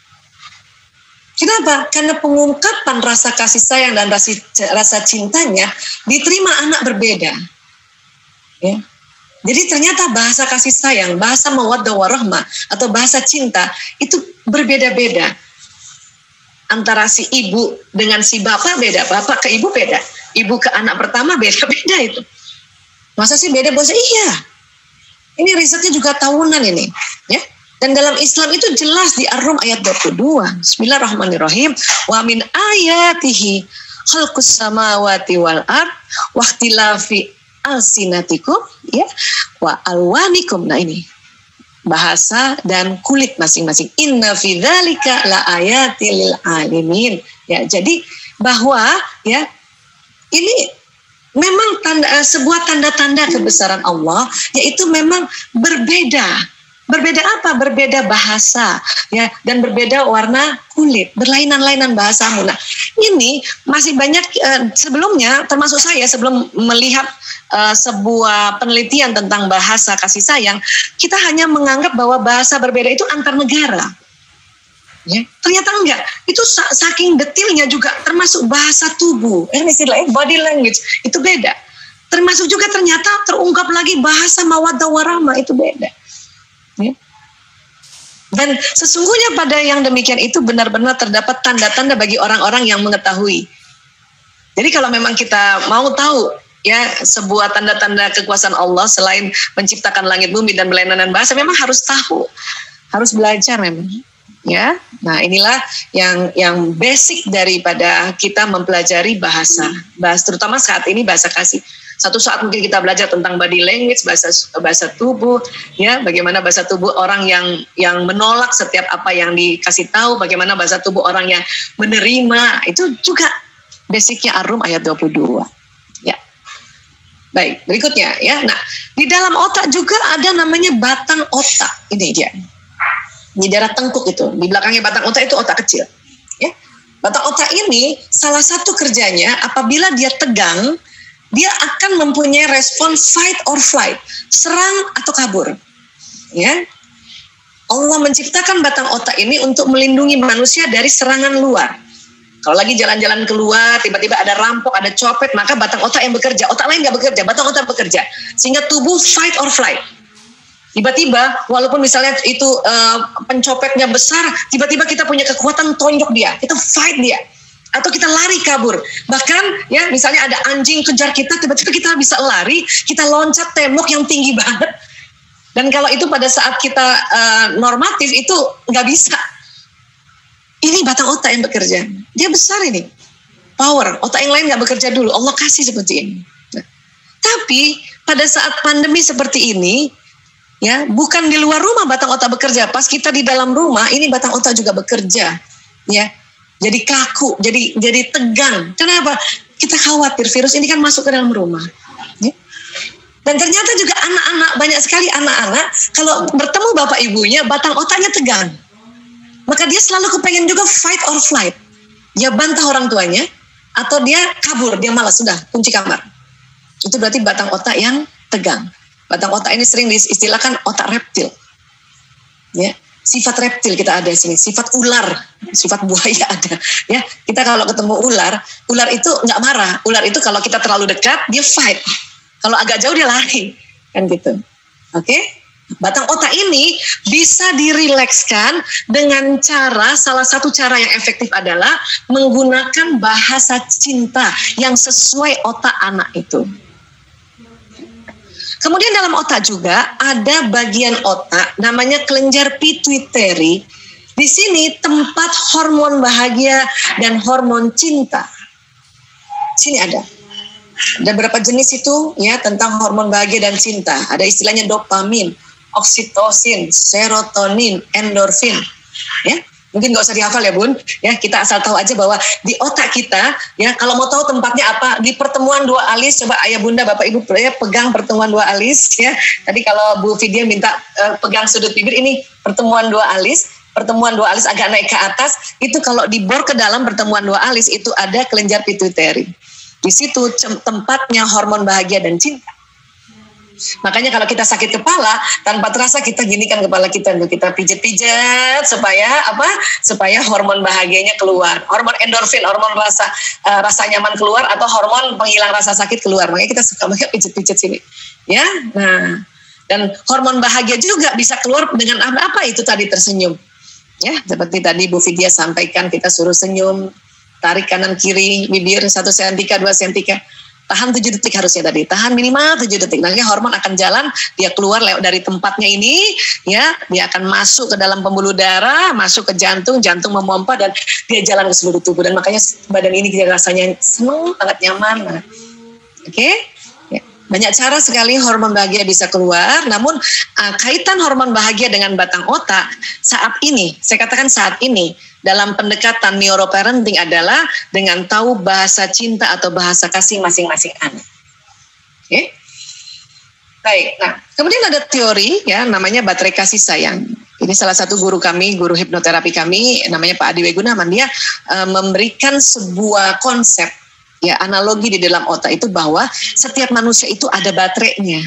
Kenapa? Karena pengungkapan rasa kasih sayang dan rasa cintanya diterima anak berbeda. Ya. Jadi ternyata bahasa kasih sayang, bahasa mawaddah warahmah atau bahasa cinta itu berbeda-beda. Antara si ibu dengan si bapak beda, bapak ke ibu beda, ibu ke anak pertama beda-beda itu. Masa sih beda bos? Iya. Ini risetnya juga tahunan ini, ya. Dan dalam Islam itu jelas di Ar-Rum ayat 22. Bismillahirrahmanirrahim. Wa min ayatihi khalqus samawati wal ard wa ikhtilafi alsinatikum ya wa alwanikum. Nah ini bahasa dan kulit masing-masing. Inna fi dzalika la ayatil lil alimin. Ya, jadi bahwa ya ini memang sebuah tanda-tanda kebesaran Allah, yaitu memang berbeda. Berbeda apa? Berbeda bahasa, ya, dan berbeda warna kulit, berlainan-lainan bahasamu. Nah, ini masih banyak sebelumnya, termasuk saya sebelum melihat sebuah penelitian tentang bahasa kasih sayang, kita hanya menganggap bahwa bahasa berbeda itu antar negara. Ya, ternyata enggak. Itu saking detailnya juga termasuk bahasa tubuh. Istilahnya body language itu beda. Termasuk juga ternyata terungkap lagi bahasa mawaddah warahmah itu beda. Ya. Dan sesungguhnya pada yang demikian itu benar-benar terdapat tanda-tanda bagi orang-orang yang mengetahui. Jadi kalau memang kita mau tahu ya sebuah tanda-tanda kekuasaan Allah selain menciptakan langit bumi dan berlainan bahasa, memang harus tahu, harus belajar memang. Ya, nah inilah yang basic daripada kita mempelajari bahasa, terutama saat ini bahasa kasih. Satu saat mungkin kita belajar tentang body language, bahasa tubuh, ya, bagaimana bahasa tubuh orang yang menolak setiap apa yang dikasih tahu, bagaimana bahasa tubuh orang yang menerima, itu juga basicnya Ar-Rum ayat 22. Ya, baik, berikutnya ya. Nah, di dalam otak juga ada namanya batang otak. Ini dia. Di daerah tengkuk itu, di belakangnya batang otak itu otak kecil. Ya, batang otak ini salah satu kerjanya apabila dia tegang, dia akan mempunyai respon fight or flight, serang atau kabur. Ya, Allah menciptakan batang otak ini untuk melindungi manusia dari serangan luar. Kalau lagi jalan-jalan keluar, tiba-tiba ada rampok, ada copet, maka batang otak yang bekerja, otak lain nggak bekerja, batang otak bekerja, sehingga tubuh fight or flight. Tiba-tiba, walaupun misalnya itu pencopetnya besar, tiba-tiba kita punya kekuatan tonjok dia, kita fight dia, atau kita lari kabur. Bahkan ya misalnya ada anjing kejar kita, tiba-tiba kita bisa lari, kita loncat tembok yang tinggi banget. Dan kalau itu pada saat kita normatif itu nggak bisa. Ini batang otak yang bekerja, dia besar ini, power. Otak yang lain nggak bekerja dulu, Allah kasih seperti ini. Nah, tapi pada saat pandemi seperti ini, ya, bukan di luar rumah batang otak bekerja, pas kita di dalam rumah ini batang otak juga bekerja, ya. Jadi kaku, jadi tegang. Kenapa? kita khawatir virus ini kan masuk ke dalam rumah. Ya. Dan ternyata juga anak-anak, banyak sekali anak-anak kalau bertemu bapak ibunya, batang otaknya tegang. Maka dia selalu kepengen juga fight or flight. Dia bantah orang tuanya, atau dia kabur, dia malas, sudah kunci kamar. Itu berarti batang otak yang tegang. Batang otak ini sering diistilahkan otak reptil. Ya, sifat reptil kita ada di sini, sifat ular, sifat buaya ada. Ya, kita kalau ketemu ular itu nggak marah. Ular itu kalau kita terlalu dekat, dia fight. Kalau agak jauh dia lari, kan gitu. Oke? Batang otak ini bisa dirilekskan dengan salah satu cara yang efektif adalah menggunakan bahasa cinta yang sesuai otak anak itu. Kemudian dalam otak juga ada bagian otak namanya kelenjar pituitary. Di sini tempat hormon bahagia dan hormon cinta. Sini ada. Ada berapa jenis itu ya tentang hormon bahagia dan cinta. Ada istilahnya dopamin, oksitosin, serotonin, endorfin. Ya, mungkin nggak usah dihafal ya Bun. Ya, kita asal tahu aja bahwa di otak kita, ya kalau mau tahu tempatnya apa, di pertemuan dua alis. Coba ayah bunda, bapak ibu ya, pegang pertemuan dua alis. Ya, tadi kalau Bu Vidya minta pegang sudut bibir, ini pertemuan dua alis. Pertemuan dua alis agak naik ke atas. Itu kalau dibor ke dalam pertemuan dua alis itu ada kelenjar pituitary. Di situ tempatnya hormon bahagia dan cinta. Makanya kalau kita sakit kepala, tanpa terasa kita ginikan kepala kita, kita pijat-pijat supaya apa? Supaya hormon bahagianya keluar, hormon endorfin, hormon rasa nyaman keluar, atau hormon penghilang rasa sakit keluar. Makanya kita suka banget pijat-pijat sini, ya. Nah, dan hormon bahagia juga bisa keluar dengan apa itu tadi, tersenyum, ya. Seperti tadi Bu Vidya sampaikan, kita suruh senyum. Tarik kanan kiri bibir 1 sentika 2 sentika, tahan 7 detik harusnya tadi, tahan minimal 7 detik. Nanti hormon akan jalan, dia keluar lewat dari tempatnya ini, ya, dia akan masuk ke dalam pembuluh darah, masuk ke jantung, jantung memompa dan dia jalan ke seluruh tubuh. Dan makanya badan ini kita rasanya senang, sangat nyaman. Oke? Ya. Banyak cara sekali hormon bahagia bisa keluar. Namun kaitan hormon bahagia dengan batang otak saat ini, saya katakan saat ini, dalam pendekatan neuroparenting adalah dengan tahu bahasa cinta atau bahasa kasih masing-masing anak. Oke? Baik, nah kemudian ada teori ya namanya baterai kasih sayang. Ini salah satu guru kami, guru hipnoterapi kami, namanya Pak Adi Wegunaman. Dia memberikan sebuah konsep, ya analogi di dalam otak itu bahwa setiap manusia itu ada baterainya.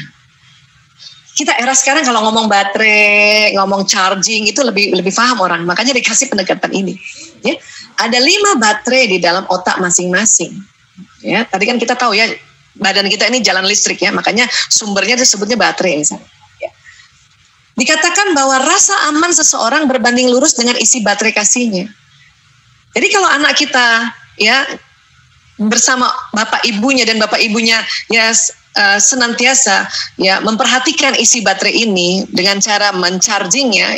Kita era sekarang kalau ngomong baterai, ngomong charging itu lebih paham orang. Makanya dikasih pendekatan ini. Ya, ada 5 baterai di dalam otak masing-masing. Ya, tadi kan kita tahu ya badan kita ini jalan listrik ya, makanya sumbernya disebutnya baterai misalnya. Ya. Dikatakan bahwa rasa aman seseorang berbanding lurus dengan isi baterai kasihnya. Jadi kalau anak kita ya bersama bapak ibunya dan bapak ibunya ya senantiasa ya memperhatikan isi baterai ini dengan cara mencharge-nya,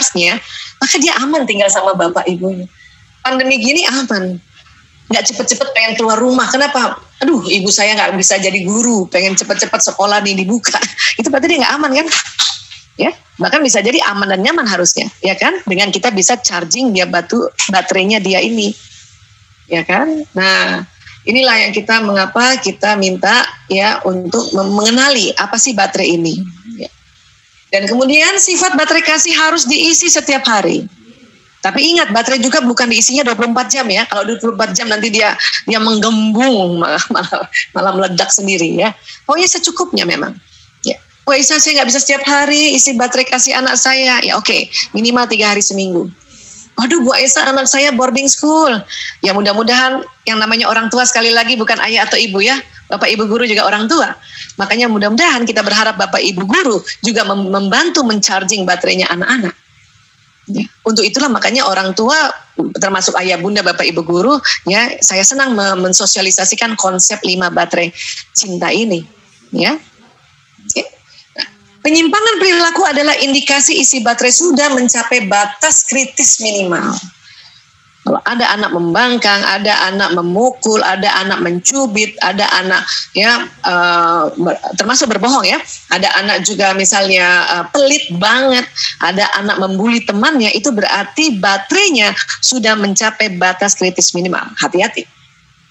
maka dia aman tinggal sama bapak ibunya. Pandemi gini aman, nggak cepet-cepet pengen keluar rumah. Kenapa? Aduh, ibu saya nggak bisa jadi guru, pengen cepet-cepet sekolah nih dibuka. Itu berarti dia nggak aman kan? Ya, bahkan bisa jadi aman dan nyaman harusnya, ya kan? Dengan kita bisa charging dia baterainya dia ini, ya kan? Nah. Inilah yang mengapa kita minta ya untuk mengenali apa sih baterai ini. Ya. Dan kemudian sifat baterai kasih harus diisi setiap hari. Tapi ingat, baterai juga bukan diisinya 24 jam ya. Kalau 24 jam nanti dia menggembung, malah meledak sendiri ya. Pokoknya secukupnya memang. Ya. Oh Isa, saya nggak bisa setiap hari isi baterai kasih anak saya. Ya oke, minimal 3 hari seminggu. Waduh Bu Aisyah, anak saya boarding school. Ya mudah-mudahan yang namanya orang tua sekali lagi bukan ayah atau ibu ya. Bapak ibu guru juga orang tua. Makanya mudah-mudahan kita berharap bapak ibu guru juga membantu mencharging baterainya anak-anak. Ya. Untuk itulah makanya orang tua termasuk ayah bunda bapak ibu guru ya, saya senang mensosialisasikan konsep 5 baterai cinta ini. Ya. Oke. Penyimpangan perilaku adalah indikasi isi baterai sudah mencapai batas kritis minimal. Kalau ada anak membangkang, ada anak memukul, ada anak mencubit, ada anak ya termasuk berbohong ya, ada anak juga misalnya pelit banget, ada anak membuli temannya, itu berarti baterainya sudah mencapai batas kritis minimal. Hati-hati.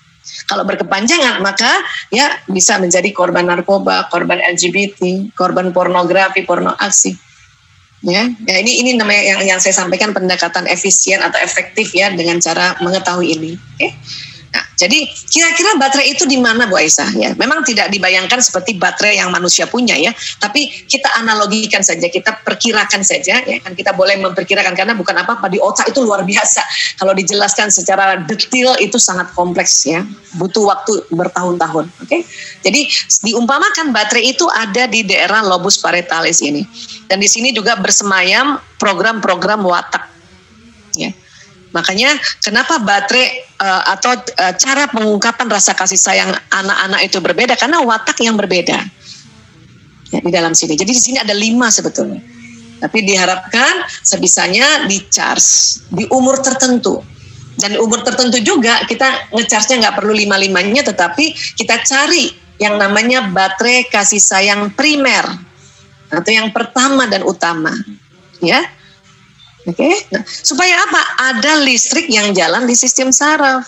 Kalau berkepanjangan maka ya bisa menjadi korban narkoba, korban LGBT, korban pornografi, porno aksi. Ya ini namanya yang saya sampaikan pendekatan efisien atau efektif ya dengan cara mengetahui ini. Oke. Nah, jadi kira-kira baterai itu di mana Bu Aisyah ya? Memang tidak dibayangkan seperti baterai yang manusia punya ya, tapi kita analogikan saja, kita perkirakan saja ya, kan kita boleh memperkirakan karena bukan apa-apa di otak itu luar biasa. Kalau dijelaskan secara detail itu sangat kompleks ya, butuh waktu bertahun-tahun. Oke. Jadi diumpamakan baterai itu ada di daerah lobus parietalis ini. Dan di sini juga bersemayam program-program watak ya. Makanya kenapa baterai atau cara pengungkapan rasa kasih sayang anak-anak itu berbeda karena watak yang berbeda ya, di dalam sini. Jadi di sini ada 5 sebetulnya. Tapi diharapkan sebisanya di-charge di umur tertentu. Dan di umur tertentu juga kita nge-charge-nya nggak perlu 5-5-nya, tetapi kita cari yang namanya baterai kasih sayang primer atau yang pertama dan utama ya. Oke, nah, supaya apa? Ada listrik yang jalan di sistem saraf.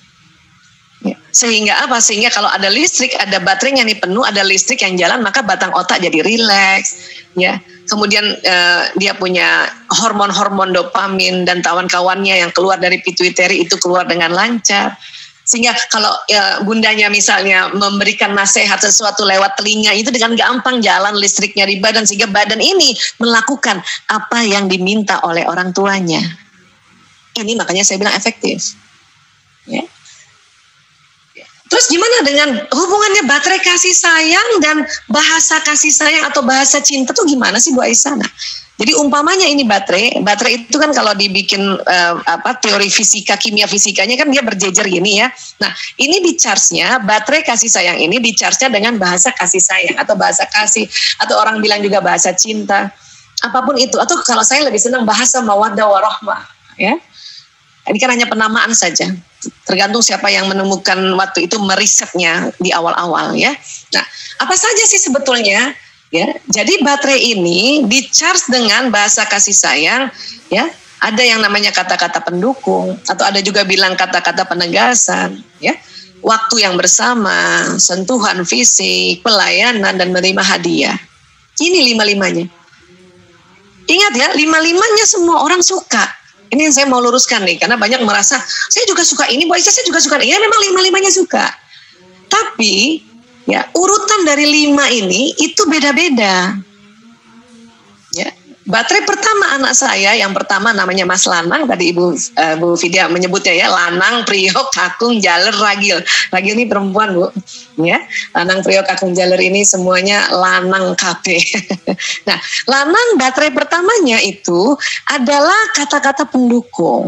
Ya, sehingga apa? Sehingga kalau ada listrik, ada baterainya nih penuh, ada listrik yang jalan, maka batang otak jadi rileks. Ya, kemudian dia punya hormon-hormon dopamin dan kawan-kawannya yang keluar dari pituitari itu keluar dengan lancar. Sehingga kalau bundanya misalnya memberikan nasihat sesuatu lewat telinga itu dengan gampang jalan listriknya di badan sehingga badan ini melakukan apa yang diminta oleh orang tuanya. Ini makanya saya bilang efektif. Ya. Terus gimana dengan hubungannya baterai kasih sayang dan bahasa kasih sayang atau bahasa cinta tuh gimana sih Bu Aisyah? Nah, jadi umpamanya ini baterai itu kan kalau dibikin teori fisika, kimia fisikanya kan dia berjejer gini ya. Nah ini di charge-nya, baterai kasih sayang ini di charge-nya dengan bahasa kasih sayang atau bahasa kasih atau orang bilang juga bahasa cinta, apapun itu. Atau kalau saya lebih senang bahasa mawaddah warahmah ya. Ini kan hanya penamaan saja, tergantung siapa yang menemukan waktu itu merisetnya di awal-awal ya. Nah apa saja sih sebetulnya? Ya, jadi baterai ini di-charge dengan bahasa kasih sayang, ya. Ada yang namanya kata-kata pendukung, atau ada juga bilang kata-kata penegasan, ya. Waktu yang bersama, sentuhan fisik, pelayanan, dan menerima hadiah. Ini 5-5-nya. Ingat ya, 5-5-nya semua orang suka. Ini yang saya mau luruskan nih, karena banyak merasa, saya juga suka ini, Bu Aisyah saya juga suka ini. Ya memang 5-5-nya suka. Tapi ya, urutan dari 5 ini itu beda-beda. Ya, baterai pertama anak saya yang pertama namanya Mas Lanang, tadi Bu Vidya menyebutnya ya, Lanang, Priok, Kakung, Jaler, Ragil. Ragil ini perempuan Bu. Ya, Lanang, Priok, Kakung, Jaler ini semuanya Lanang KB. Nah, Lanang baterai pertamanya itu adalah kata-kata pendukung.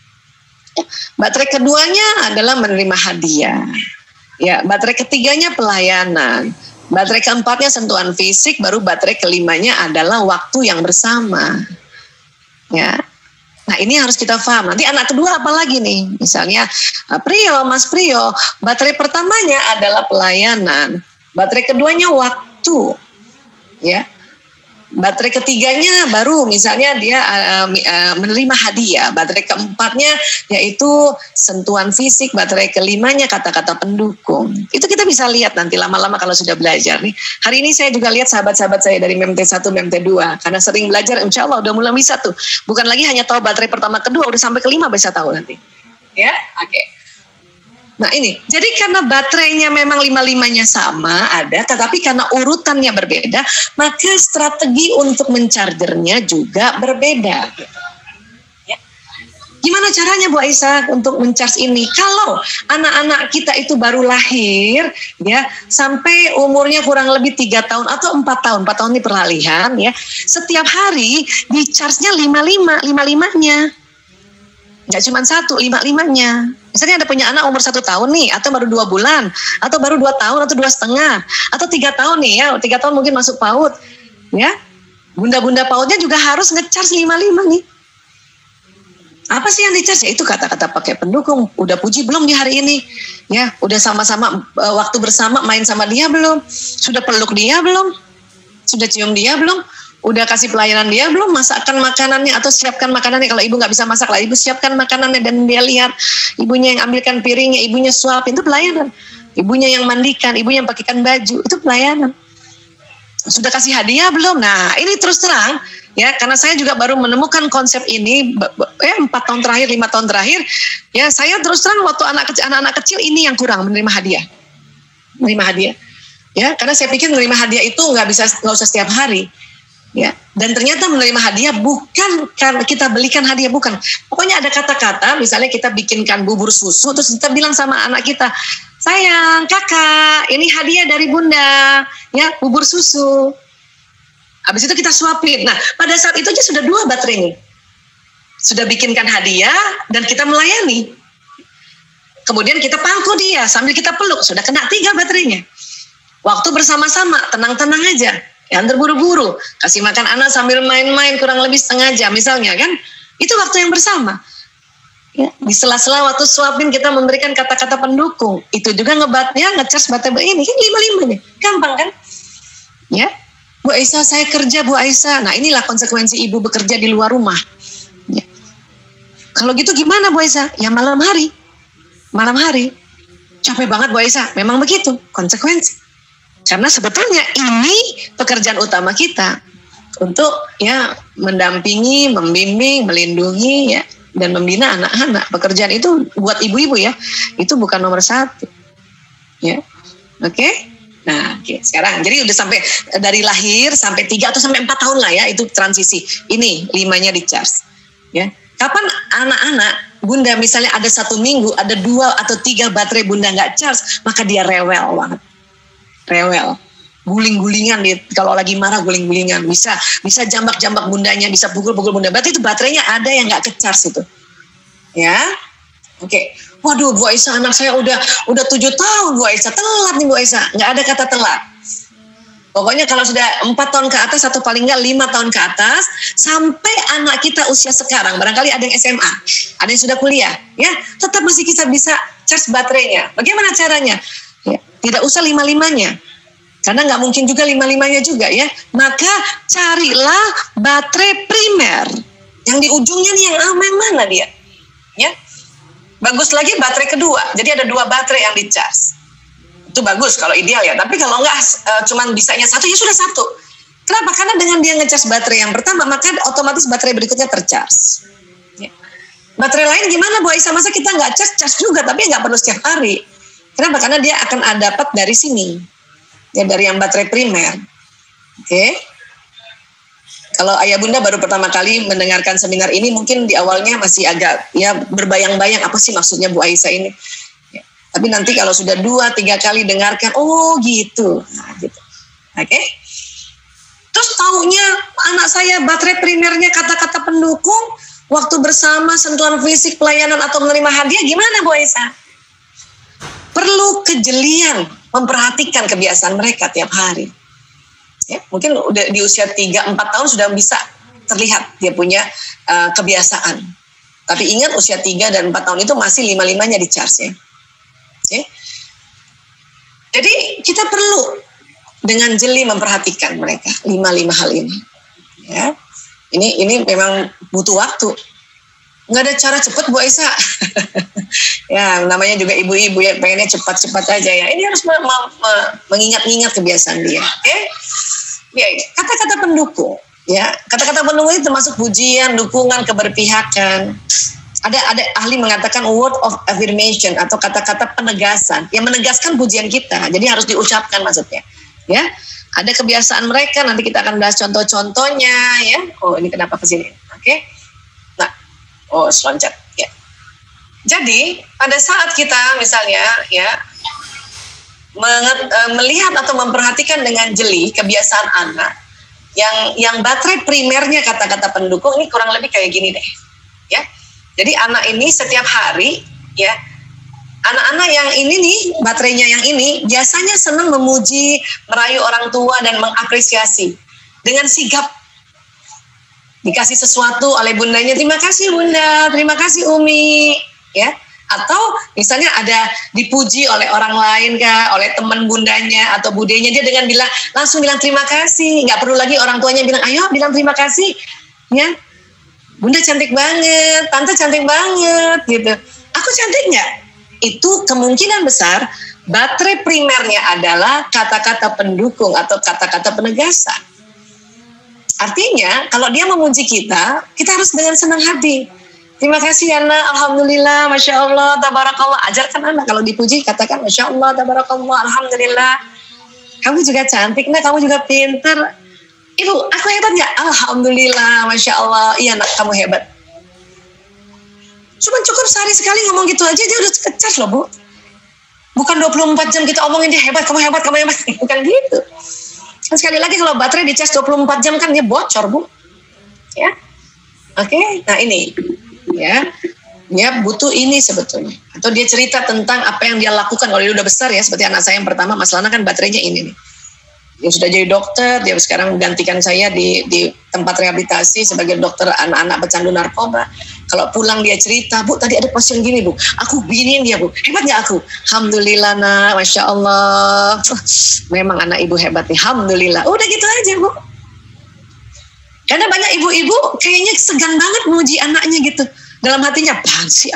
Baterai keduanya adalah menerima hadiah. Ya, baterai ketiganya pelayanan, baterai keempatnya sentuhan fisik, baru baterai kelimanya adalah waktu yang bersama. Ya, nah ini harus kita paham. Nanti anak kedua apa lagi nih? Misalnya Prio, Mas Prio, baterai pertamanya adalah pelayanan, baterai keduanya waktu, ya. Baterai ketiganya baru misalnya dia menerima hadiah. Baterai keempatnya yaitu sentuhan fisik. Baterai kelimanya kata-kata pendukung. Itu kita bisa lihat nanti lama-lama kalau sudah belajar nih. Hari ini saya juga lihat sahabat-sahabat saya dari MEMT 1, MEMT 2. Karena sering belajar insya Allah udah mulai bisa tuh. Bukan lagi hanya tahu baterai pertama kedua, udah sampai kelima bisa tahu nanti. Ya, oke. Nah ini, jadi karena baterainya memang 5-5-nya sama ada, tetapi karena urutannya berbeda, maka strategi untuk menchargernya juga berbeda. Ya. Gimana caranya Bu Aisyah untuk mencharge ini? Kalau anak-anak kita itu baru lahir, ya sampai umurnya kurang lebih 3 tahun atau 4 tahun, 4 tahun ini peralihan, ya setiap hari di charge-nya 5-5-nya. Nggak cuma 1, 5-5-nya. Misalnya ada punya anak umur 1 tahun nih, atau baru 2 bulan, atau baru 2 tahun, atau 2,5, atau 3 tahun nih ya, 3 tahun mungkin masuk PAUD, ya. Bunda-bunda PAUDnya juga harus nge-charge 5-5 nih. Apa sih yang di-charge? Ya itu kata-kata pakai pendukung. Udah puji belum di hari ini? Ya, udah sama-sama waktu bersama main sama dia belum? Sudah peluk dia belum? Sudah cium dia belum? Udah kasih pelayanan dia belum, masakkan makanannya atau siapkan makanannya. Kalau ibu nggak bisa masak lah, ibu siapkan makanannya dan dia lihat ibunya yang ambilkan piringnya, ibunya suapin, itu pelayanan. Ibunya yang mandikan, ibunya yang pakaikan baju, itu pelayanan. Sudah kasih hadiah belum? Nah, ini terus terang ya, karena saya juga baru menemukan konsep ini 4 tahun terakhir, 5 tahun terakhir. Ya, saya terus terang waktu anak-anak kecil ini yang kurang menerima hadiah. Menerima hadiah. Ya, karena saya pikir menerima hadiah itu nggak usah setiap hari. Ya, dan ternyata menerima hadiah bukan karena kita belikan hadiah, bukan. Pokoknya ada kata-kata, misalnya kita bikinkan bubur susu, terus kita bilang sama anak kita, sayang, kakak, ini hadiah dari bunda, ya, bubur susu. Habis itu kita suapin. Nah, pada saat itu aja sudah 2 baterainya. Sudah bikinkan hadiah dan kita melayani. Kemudian kita pangku dia sambil kita peluk, sudah kena 3 baterainya. Waktu bersama-sama, tenang-tenang aja. Yang terburu-buru, kasih makan anak sambil main-main kurang lebih setengah jam misalnya kan, itu waktu yang bersama. Ya, di sela-sela waktu suapin kita memberikan kata-kata pendukung, itu juga ngecas baterai ini kan 5 nih, gampang kan? Ya, Bu Aisyah saya kerja Bu Aisyah, nah inilah konsekuensi ibu bekerja di luar rumah. Ya. Kalau gitu gimana Bu Aisyah? Ya malam hari, capek banget Bu Aisyah, memang begitu konsekuensi. Karena sebetulnya ini pekerjaan utama kita untuk ya mendampingi, membimbing, melindungi ya dan membina anak-anak. Pekerjaan itu buat ibu-ibu ya, itu bukan nomor 1. Ya, oke? Nah, sekarang jadi udah sampai dari lahir sampai 3 atau sampai 4 tahun lah ya, itu transisi. Ini 5-nya di charge. Ya, kapan anak-anak bunda misalnya ada 1 minggu ada 2 atau 3 baterai bunda nggak charge, maka dia rewel banget. Guling-gulingan dia, kalau lagi marah guling-gulingan, bisa jambak-jambak bundanya, bisa pukul-pukul bunda. Berarti itu baterainya ada yang nggak ke-charge itu. Ya. Oke. Waduh, Bu Aisyah anak saya udah 7 tahun Bu Aisyah, telat nih Bu Aisyah. Nggak ada kata telat. Pokoknya kalau sudah 4 tahun ke atas atau paling nggak 5 tahun ke atas, sampai anak kita usia sekarang, barangkali ada yang SMA, ada yang sudah kuliah, ya, tetap masih kita bisa charge baterainya. Bagaimana caranya? Ya, tidak usah 5-5-nya. Karena nggak mungkin juga 5-5-nya juga ya. Maka carilah baterai primer. Yang di ujungnya nih yang mana dia? Ya. Bagus lagi baterai kedua. Jadi ada 2 baterai yang di charge. Itu bagus kalau ideal ya. Tapi kalau nggak cuman bisanya 1 ya sudah 1. Kenapa? Karena dengan dia ngecas baterai yang pertama, maka otomatis baterai berikutnya tercharge. Ya. Baterai lain gimana Bu Aisyah? Masa kita nggak charge juga, tapi nggak perlu setiap hari. Kenapa? Karena dia akan dapat dari sini, ya dari yang baterai primer. Oke. Kalau ayah bunda baru pertama kali mendengarkan seminar ini, mungkin di awalnya masih agak ya berbayang-bayang apa sih maksudnya Bu Aisyah ini. Ya. Tapi nanti kalau sudah 2-3 kali dengarkan, oh gitu, nah, gitu. Oke. Terus taunya anak saya baterai primernya kata-kata pendukung, waktu bersama sentuhan fisik, pelayanan atau menerima hadiah, gimana Bu Aisyah? Perlu kejelian memperhatikan kebiasaan mereka tiap hari. Ya, mungkin udah di usia 3-4 tahun sudah bisa terlihat dia punya kebiasaan. Tapi ingat usia 3 dan 4 tahun itu masih 5-5-nya di charge ya. Ya. Jadi kita perlu dengan jeli memperhatikan mereka 5 hal ini. Ya. Ini memang butuh waktu. Nggak ada cara cepat Bu Aisyah. Ya namanya juga ibu-ibu ya, pengennya cepat-cepat aja ya. Ini harus mengingat-ingat kebiasaan dia. Oke? Ya, kata-kata pendukung. Ya, kata-kata pendukung itu termasuk pujian, dukungan, keberpihakan. Ada ahli mengatakan word of affirmation atau kata-kata penegasan yang menegaskan pujian kita. Jadi harus diucapkan maksudnya. Ya, ada kebiasaan mereka. Nanti kita akan bahas contoh-contohnya. Ya, oh ini kenapa kesini? Oke? Nah, oh seloncat. Ya. Jadi pada saat kita misalnya ya melihat atau memperhatikan dengan jeli kebiasaan anak yang baterai primernya kata-kata pendukung ini kurang lebih kayak gini deh. Ya. Jadi anak ini setiap hari ya, anak-anak yang ini nih baterainya yang ini biasanya senang memuji, merayu orang tua dan mengapresiasi dengan sigap. Dikasih sesuatu oleh bundanya, terima kasih bunda, terima kasih Umi, ya. Atau misalnya ada dipuji oleh orang lain kah, oleh teman bundanya atau budenya, dia dengan langsung bilang terima kasih, nggak perlu lagi orang tuanya bilang ayo bilang terima kasih, ya bunda cantik banget, tante cantik banget gitu. Aku cantik nggak? Itu kemungkinan besar baterai primernya adalah kata-kata pendukung atau kata-kata penegasan. Artinya kalau dia memuji kita harus dengan senang hati. Terima kasih Ana, alhamdulillah, masya Allah, tabarakallah. Ajarkan anak kalau dipuji katakan masya Allah, tabarakallah, alhamdulillah. Kamu juga cantik, nah kamu juga pintar. Ibu, aku hebat nggak? Alhamdulillah, masya Allah. Iya nak, kamu hebat. Cuma cukup sehari sekali ngomong gitu aja dia udah kecas loh Bu. Bukan 24 jam kita omongin dia hebat, kamu hebat, kamu hebat. Bukan gitu. Dan sekali lagi kalau baterai dicas 24 jam kan dia bocor Bu. Ya, oke. Nah ini. Ya, dia butuh ini sebetulnya. Atau dia cerita tentang apa yang dia lakukan kalau dia udah besar ya, seperti anak saya yang pertama, Mas Lana kan baterainya ini nih. Dia sudah jadi dokter, dia sekarang menggantikan saya di tempat rehabilitasi sebagai dokter anak-anak pecandu narkoba. Kalau pulang dia cerita, Bu tadi ada pasien gini Bu, aku biniin dia Bu, hebat gak aku? Alhamdulillah nak, masya Allah, memang anak ibu hebat nih, alhamdulillah. Udah gitu aja Bu. Karena banyak ibu-ibu kayaknya segan banget muji anaknya gitu. Dalam hatinya, apaan sih,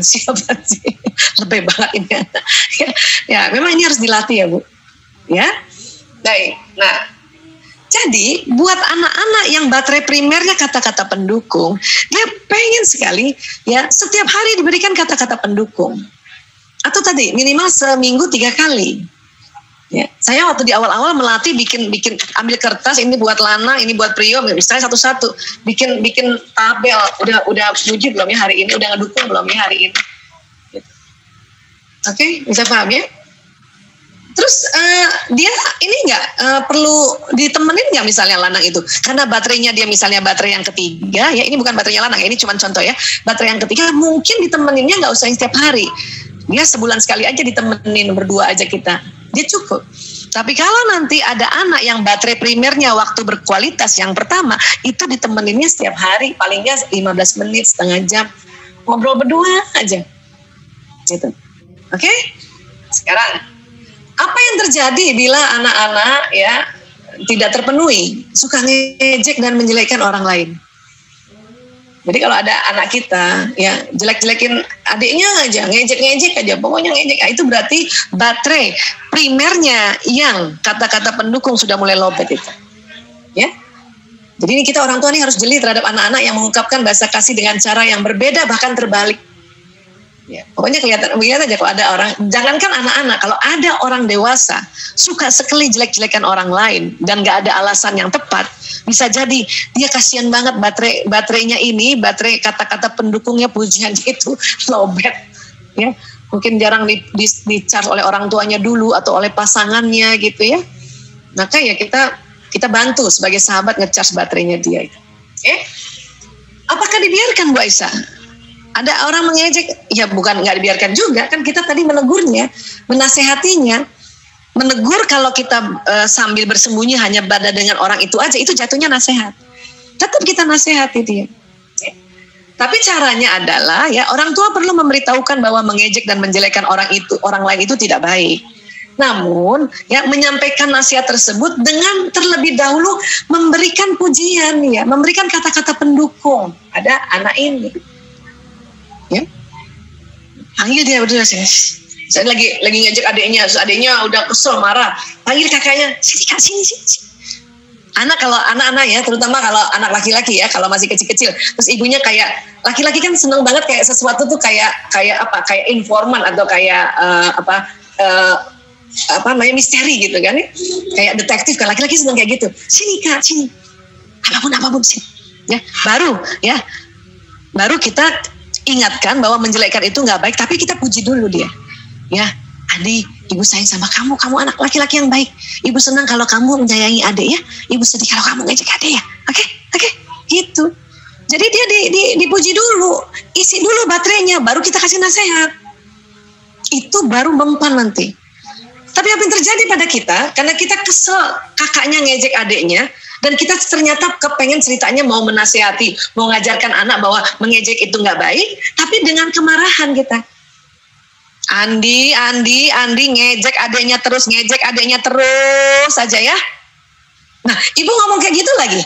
lebih banget ini anak. Ya, memang ini harus dilatih ya Bu. Ya, baik. Nah, jadi buat anak-anak yang baterai primernya kata-kata pendukung, dia pengen sekali ya setiap hari diberikan kata-kata pendukung. Atau tadi minimal seminggu 3 kali. Ya, saya waktu di awal-awal melatih bikin ambil kertas, ini buat Lana, ini buat Prio, misalnya satu-satu bikin tabel, udah puji belum ya hari ini, udah ngedukung belum ya hari ini. Gitu. Oke, bisa paham ya? Terus dia ini nggak perlu ditemenin nggak misalnya Lanang itu, karena baterainya dia misalnya baterai yang ketiga ya, ini bukan baterainya Lanang ya, ini cuma contoh ya, baterai yang ketiga mungkin ditemeninnya nggak usah setiap hari, dia sebulan sekali aja ditemenin berdua aja kita. Dia cukup. Tapi kalau nanti ada anak yang baterai primernya waktu berkualitas yang pertama, itu ditemeninnya setiap hari, paling nggak 15 menit, setengah jam, ngobrol berdua aja. Gitu. Oke? Sekarang, apa yang terjadi bila anak-anak ya tidak terpenuhi, suka ngejek dan menjelekkan orang lain? Jadi kalau ada anak kita ya jelek-jelekin adiknya aja, ngejek-ngejek aja, pokoknya ngejek, itu berarti baterai primernya yang kata-kata pendukung sudah mulai lowbat itu. Ya. Jadi ini kita orang tua nih harus jeli terhadap anak-anak yang mengungkapkan bahasa kasih dengan cara yang berbeda bahkan terbalik. Ya, pokoknya kelihatan aja kalau ada orang, jangankan anak-anak, kalau ada orang dewasa suka sekali jelek-jelekan orang lain dan gak ada alasan yang tepat, bisa jadi dia kasihan banget baterainya ini, baterai kata-kata pendukungnya, pujiannya itu lowbat, ya mungkin jarang di-charge oleh orang tuanya dulu atau oleh pasangannya gitu ya. Maka ya kita bantu sebagai sahabat nge-charge baterainya dia itu. Apakah dibiarkan Bu Aisyah? Ada orang mengejek, ya bukan nggak dibiarkan juga, kan kita tadi menegurnya, menasehatinya. Menegur kalau kita sambil bersembunyi hanya pada dengan orang itu aja, itu jatuhnya nasihat. Tetap kita nasihati dia. Tapi caranya adalah ya orang tua perlu memberitahukan bahwa mengejek dan menjelekkan orang lain itu tidak baik. Namun ya menyampaikan nasihat tersebut dengan terlebih dahulu memberikan pujian ya, memberikan kata-kata pendukung. Ada anak ini. Ya, panggil dia berdua sini. Saya lagi ngejek adiknya udah kesel marah. Panggil kakaknya, sini kak, sini. Kalau anak-anak ya, terutama kalau anak laki-laki ya, kalau masih kecil-kecil, terus ibunya kayak laki-laki kan seneng banget kayak sesuatu tuh kayak informan atau kayak misteri gitu kan ya, kayak detektif kan, laki-laki seneng kayak gitu. Sini kak, sini. Apapun sini. Ya, baru kita ingatkan bahwa menjelekkan itu nggak baik, tapi kita puji dulu dia. Ya, adik, ibu sayang sama kamu anak laki-laki yang baik. Ibu senang kalau kamu menyayangi adik ya. Ibu sedih kalau kamu ngejek adik ya. Oke, gitu. Jadi dia dipuji dulu, isi dulu baterainya, baru kita kasih nasihat. Itu baru mempan nanti. Tapi apa yang terjadi pada kita, karena kita kesel kakaknya ngejek adiknya, dan kita ternyata kepengen ceritanya mau menasihati, mau ngajarkan anak bahwa mengejek itu nggak baik, tapi dengan kemarahan kita. Andi ngejek adiknya terus saja ya. Nah, ibu ngomong kayak gitu lagi.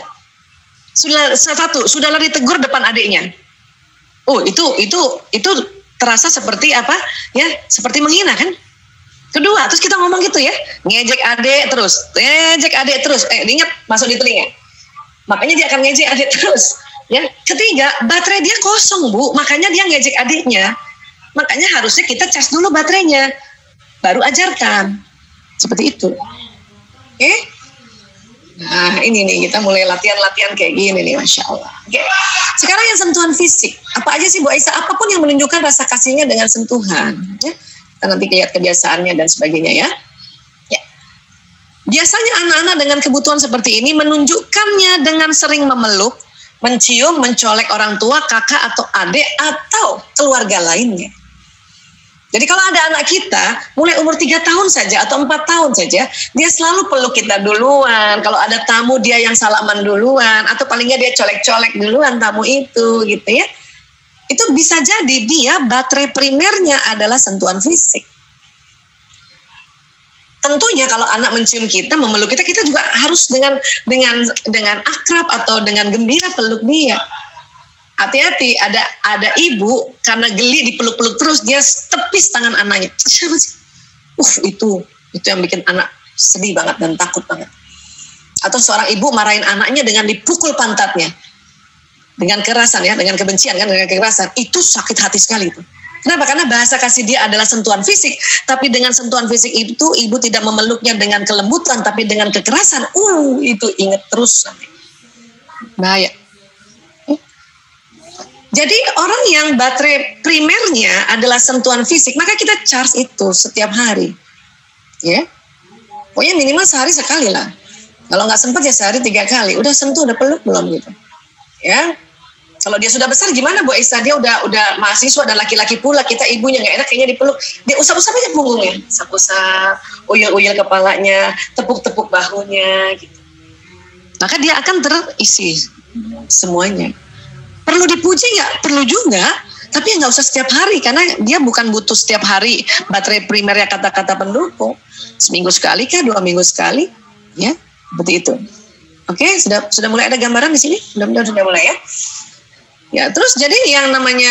Sudah lari tegur depan adiknya. Oh, itu terasa seperti apa? Ya, seperti menghina kan? Kedua, terus kita ngomong gitu ya, ngejek adik terus. Ingat masuk di telinga. Makanya dia akan ngejek adik terus. Ya, ketiga, baterai dia kosong, Bu. Makanya dia ngejek adiknya. Makanya harusnya kita cas dulu baterainya, baru ajarkan. Seperti itu. Oke? Nah, ini nih kita mulai latihan-latihan kayak gini nih, Masya Allah. Oke. Sekarang yang sentuhan fisik. Apa aja sih Bu Aisyah? Apapun yang menunjukkan rasa kasihnya dengan sentuhan. Ya. Kita nanti lihat kebiasaannya dan sebagainya ya. Biasanya anak-anak dengan kebutuhan seperti ini menunjukkannya dengan sering memeluk, mencium, mencolek orang tua, kakak atau adik atau keluarga lainnya. Jadi kalau ada anak kita mulai umur 3 tahun saja atau 4 tahun saja, dia selalu peluk kita duluan. Kalau ada tamu dia yang salaman duluan atau palingnya dia colek-colek duluan tamu itu gitu ya. Itu bisa jadi dia baterai primernya adalah sentuhan fisik. Tentunya kalau anak mencium kita, memeluk kita, kita juga harus dengan akrab atau dengan gembira peluk dia. Hati-hati, ada ibu karena geli dipeluk-peluk terus dia tepis tangan anaknya. Siapa sih? Itu yang bikin anak sedih banget dan takut banget. Atau seorang ibu marahin anaknya dengan dipukul pantatnya dengan kekerasan ya, dengan kebencian kan, dengan kekerasan. Itu sakit hati sekali itu. Kenapa? Karena bahasa kasih dia adalah sentuhan fisik, tapi dengan sentuhan fisik itu ibu tidak memeluknya dengan kelembutan, tapi dengan kekerasan. Itu ingat terus nanti. Bahaya. Jadi orang yang baterai primernya adalah sentuhan fisik, maka kita charge itu setiap hari. Ya. Pokoknya minimal sehari sekali lah. Kalau nggak sempat ya sehari 3 kali. Udah sentuh, udah peluk belum gitu. Ya. Kalau dia sudah besar gimana Bu Aisyah? Dia udah mahasiswa dan laki-laki pula, kita ibunya nggak enak kayaknya dipeluk. Dia usap-usap aja punggungnya, usap-usap, uyul-uyul kepalanya, tepuk-tepuk bahunya gitu. Maka dia akan terisi semuanya. Perlu dipuji nggak? Perlu juga, tapi nggak usah setiap hari karena dia bukan butuh setiap hari baterai primernya kata-kata pendukung. Seminggu sekali kah, 2 minggu sekali, ya seperti itu. Oke, sudah mulai ada gambaran di sini? Mudah-mudahan sudah mulai ya. Ya, terus jadi yang namanya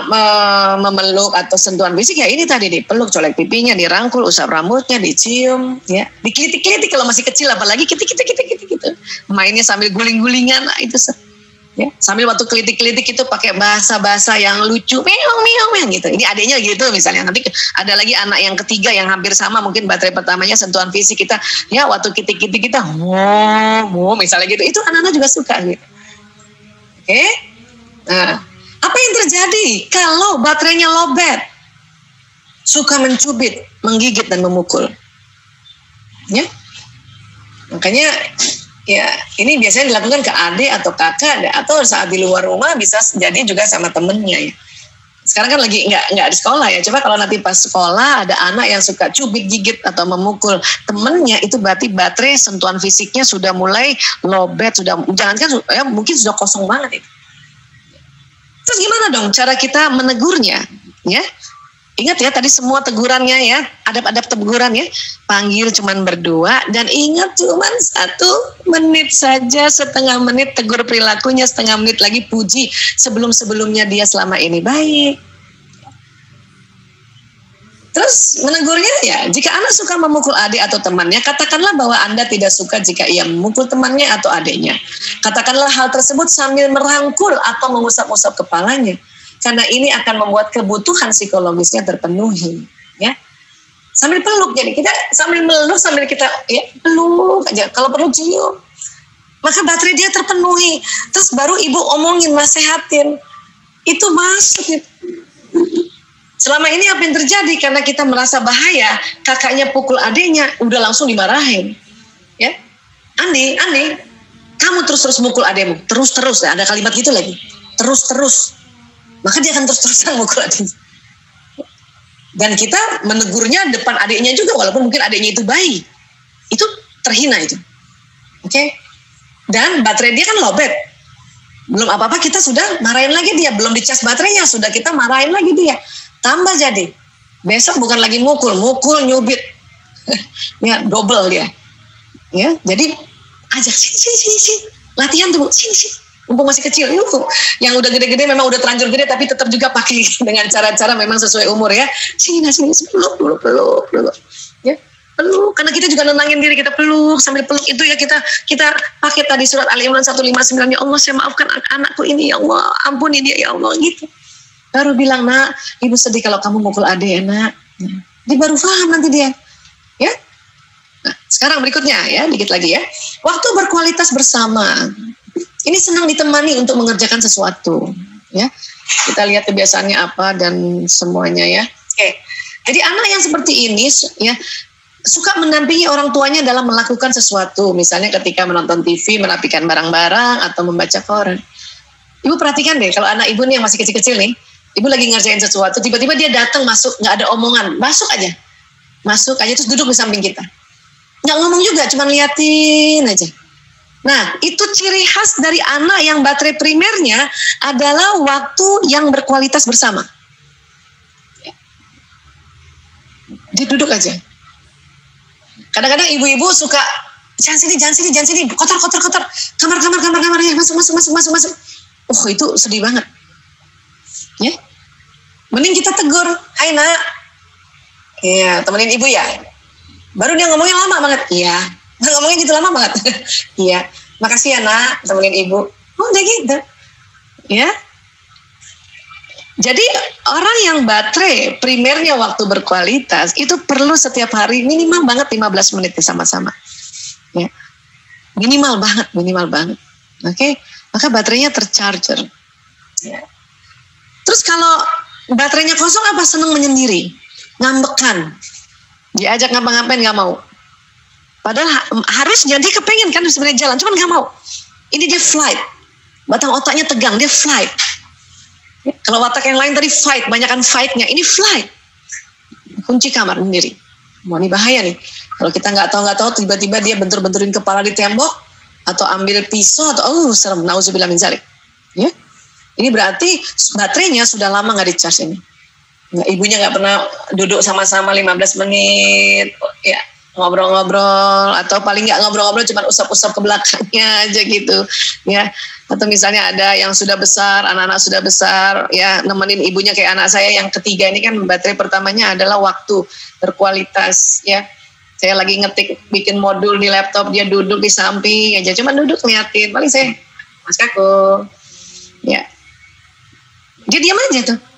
memeluk atau sentuhan fisik ya ini tadi dipeluk, colek pipinya, dirangkul, usap rambutnya, dicium, ya, dikelitik-kelitik kalau masih kecil, apalagi kitik gitu. Mainnya sambil guling-gulingan, itu ya, sambil waktu kelitik-kelitik itu pakai bahasa-bahasa yang lucu, meong gitu. Ini adiknya gitu misalnya. Nanti ada lagi anak yang ketiga yang hampir sama, mungkin baterai pertamanya sentuhan fisik kita, ya waktu kitik-kitik kita, misalnya gitu. Itu anak-anak juga suka gitu. Oke? Nah, apa yang terjadi kalau baterainya lowbat? Suka mencubit, menggigit dan memukul. Ya. Makanya ya ini biasanya dilakukan ke adik atau kakak atau saat di luar rumah, bisa jadi juga sama temennya ya. Sekarang kan lagi nggak di sekolah ya. Coba kalau nanti pas sekolah ada anak yang suka cubit, gigit atau memukul temennya, itu berarti baterai sentuhan fisiknya sudah mulai lowbat, jangankan ya mungkin sudah kosong banget itu. Terus gimana dong cara kita menegurnya? Ya, ingat ya tadi semua tegurannya ya, adab-adab teguran ya. Panggil cuman berdua dan ingat cuman 1 menit saja, setengah menit tegur perilakunya, setengah menit lagi puji sebelum-sebelumnya dia selama ini baik. Terus menegurnya ya, jika Anda suka memukul adik atau temannya, katakanlah bahwa Anda tidak suka jika ia memukul temannya atau adiknya. Katakanlah hal tersebut sambil merangkul atau mengusap-usap kepalanya. Karena ini akan membuat kebutuhan psikologisnya terpenuhi. Ya. Sambil peluk, jadi kita sambil meluk, sambil kita ya peluk aja. Kalau perlu cium. Maka baterai dia terpenuhi. Terus baru ibu omongin, nasehatin. Itu masuk. Selama ini apa yang terjadi? Karena kita merasa bahaya, kakaknya pukul adiknya, udah langsung dimarahin. Ya, Andi, kamu terus mukul adikmu, terus, ada kalimat gitu lagi, terus. Maka dia akan terus-terusan mukul adiknya. Dan kita menegurnya depan adiknya juga, walaupun mungkin adiknya itu bayi, itu terhina itu. Oke? Dan baterai dia kan lowbat. Belum apa-apa kita sudah marahin lagi dia, belum dicas baterainya, sudah kita marahin lagi dia. Tambah jadi. Besok bukan lagi mukul nyubit. Ya, double dia. Ya, jadi ajak sini. Latihan tuh, sini. Mumpung masih kecil, yuk. Yang udah gede-gede memang udah terlanjur gede, tapi tetap juga pakai dengan cara-cara memang sesuai umur ya. Sini, peluk. Ya, peluk. Karena kita juga nenangin diri, kita peluk sambil peluk itu ya kita pakai tadi surat Ali Imran 159, ya Allah saya maafkan anakku ini, ya Allah ampuni dia ya Allah gitu. Baru bilang, nak, ibu sedih kalau kamu mukul adik ya nak. Dia baru paham nanti dia. Ya. Nah, sekarang berikutnya ya, dikit lagi ya. Waktu berkualitas bersama. Ini senang ditemani untuk mengerjakan sesuatu, ya. Kita lihat kebiasaannya apa dan semuanya ya. Oke. Jadi anak yang seperti ini, ya, suka mendampingi orang tuanya dalam melakukan sesuatu. Misalnya ketika menonton TV, merapikan barang-barang atau membaca koran. Ibu perhatikan deh, kalau anak ibu nih yang masih kecil-kecil nih, ibu lagi ngerjain sesuatu, tiba-tiba dia datang masuk, nggak ada omongan, masuk aja terus duduk di samping kita. Nggak ngomong juga, cuma liatin aja. Nah, itu ciri khas dari anak yang baterai primernya adalah waktu yang berkualitas bersama. Dia duduk aja. Kadang-kadang ibu-ibu suka, jangan sini, kotor. Kamar, ya, masuk. Oh, itu sedih banget. Ya. Mending kita tegur, hai nak. Iya, temenin ibu ya. Baru dia ngomongnya lama banget. Iya. Ngomongnya gitu lama banget. Iya. Makasih ya nak, temenin ibu. Oh, udah gitu. Ya. Jadi orang yang baterai primernya waktu berkualitas itu perlu setiap hari minimal banget 15 menit sama-sama. Ya. Minimal banget. Oke. Maka baterainya tercharger. Ya. Terus kalau baterainya kosong apa? Senang menyendiri, ngambekan. Diajak ngapa-ngapain nggak mau. Padahal harusnya dia kepengen kan sebenarnya jalan, cuman nggak mau. Ini dia flight, batang otaknya tegang, dia flight. Kalau watak yang lain tadi fight, banyakan fightnya, ini flight. Kunci kamar sendiri. Mau ini bahaya nih. Kalau kita nggak tahu, tiba-tiba dia bentur-benturin kepala di tembok, atau ambil pisau, atau serem, nauzubillah min zalik. Ya, ini berarti baterainya sudah lama nggak di-charge ini. Ibunya nggak pernah duduk sama-sama 15 menit, ya. Ngobrol-ngobrol atau paling nggak ngobrol-ngobrol cuma usap-usap ke belakangnya aja gitu ya, atau misalnya ada yang sudah besar, anak-anak sudah besar ya, nemenin ibunya kayak anak saya yang ketiga ini kan baterai pertamanya adalah waktu berkualitas ya. Saya lagi ngetik bikin modul di laptop, dia duduk di samping aja, cuma duduk ngeliatin, paling saya Mas Kako ya, dia diam aja tuh.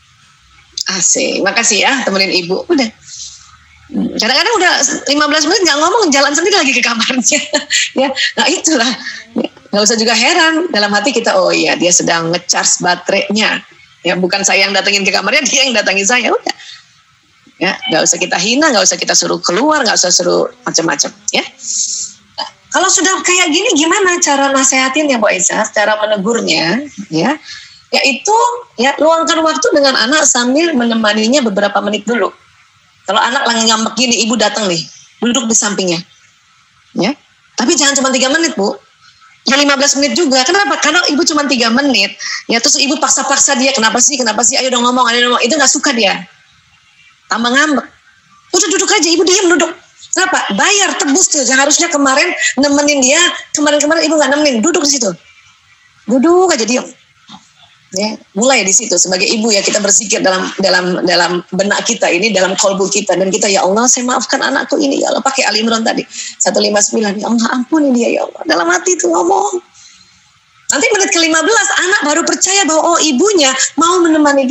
Asik, makasih ya temenin ibu, udah. Kadang-kadang udah 15 menit nggak ngomong, jalan sendiri lagi ke kamarnya. Ya, nah itulah. Nggak usah juga heran dalam hati kita, oh iya dia sedang ngecharge baterainya. Ya bukan saya yang datengin ke kamarnya, dia yang datangin saya. Udah. Ya, nggak usah kita hina, nggak usah kita suruh keluar, nggak usah suruh macam-macam. Ya. Nah, kalau sudah kayak gini, gimana cara nasehatin ya Bu Aisyah? Cara menegurnya, ya, yaitu ya luangkan waktu dengan anak sambil menemaninya beberapa menit dulu. Kalau anak lagi ngambek gini, ibu datang nih, duduk di sampingnya. Ya. Tapi jangan cuma 3 menit, Bu. Ya 15 menit juga. Kenapa? Karena ibu cuma 3 menit. Ya terus ibu paksa-paksa dia, kenapa sih? Ayo dong ngomong, Itu nggak suka dia. Tambah ngambek. Udah duduk aja, ibu diam duduk. Kenapa? Bayar, tebus tuh. Yang harusnya kemarin nemenin dia, kemarin ibu nggak nemenin, duduk di situ. Duduk aja diam. Ya, mulai di situ sebagai ibu ya kita berzikir dalam benak kita ini, dalam kolbu kita, dan kita ya Allah saya maafkan anakku ini ya Allah, pakai Ali Imran tadi 159, ya Allah ampuni dia ya Allah, dalam hati itu ngomong. Nanti menit ke-15 anak baru percaya bahwa oh ibunya mau menemani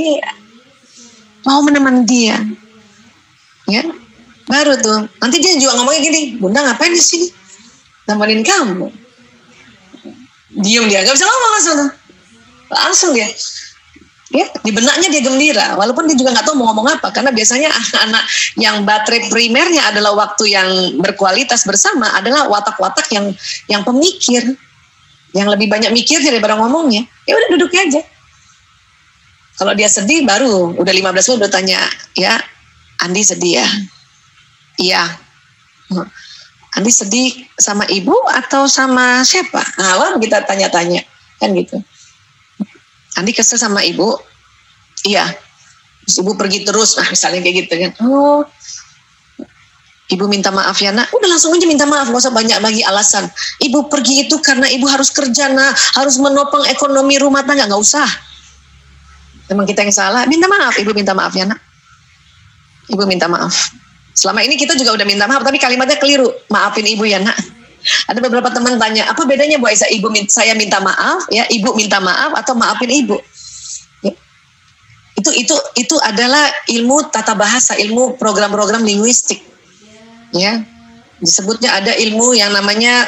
dia, ya baru tuh nanti dia juga ngomongnya gini, Bunda ngapain di sini, nemenin kamu. Diam dia, nggak bisa ngomong langsung dia, ya di benaknya dia gembira, walaupun dia juga nggak tahu mau ngomong apa, karena biasanya anak-anak yang baterai primernya adalah waktu yang berkualitas bersama adalah watak-watak yang pemikir, yang lebih banyak mikirnya daripada ngomongnya. Ya udah duduk aja. Kalau dia sedih baru udah 15 menit udah tanya, ya Andi sedih ya? Iya. Andi sedih sama ibu atau sama siapa? Nah, lalu kita tanya-tanya kan gitu. Andi kesel sama ibu? Iya. Terus ibu pergi terus, nah misalnya kayak gitu kan. Oh, ibu minta maaf ya nak, udah langsung aja minta maaf, gak usah banyak lagi alasan. Ibu pergi itu karena ibu harus kerja nak, harus menopang ekonomi rumah tangga, gak usah. Memang kita yang salah, minta maaf, ibu minta maaf ya nak. Ibu minta maaf. Selama ini kita juga udah minta maaf, tapi kalimatnya keliru. Maafin ibu ya nak. Ada beberapa teman tanya, apa bedanya Bu Aisyah, saya minta maaf, ya ibu minta maaf atau maafin ibu? Ya. Itu adalah ilmu tata bahasa, ilmu program-program linguistik. Ya, disebutnya ada ilmu yang namanya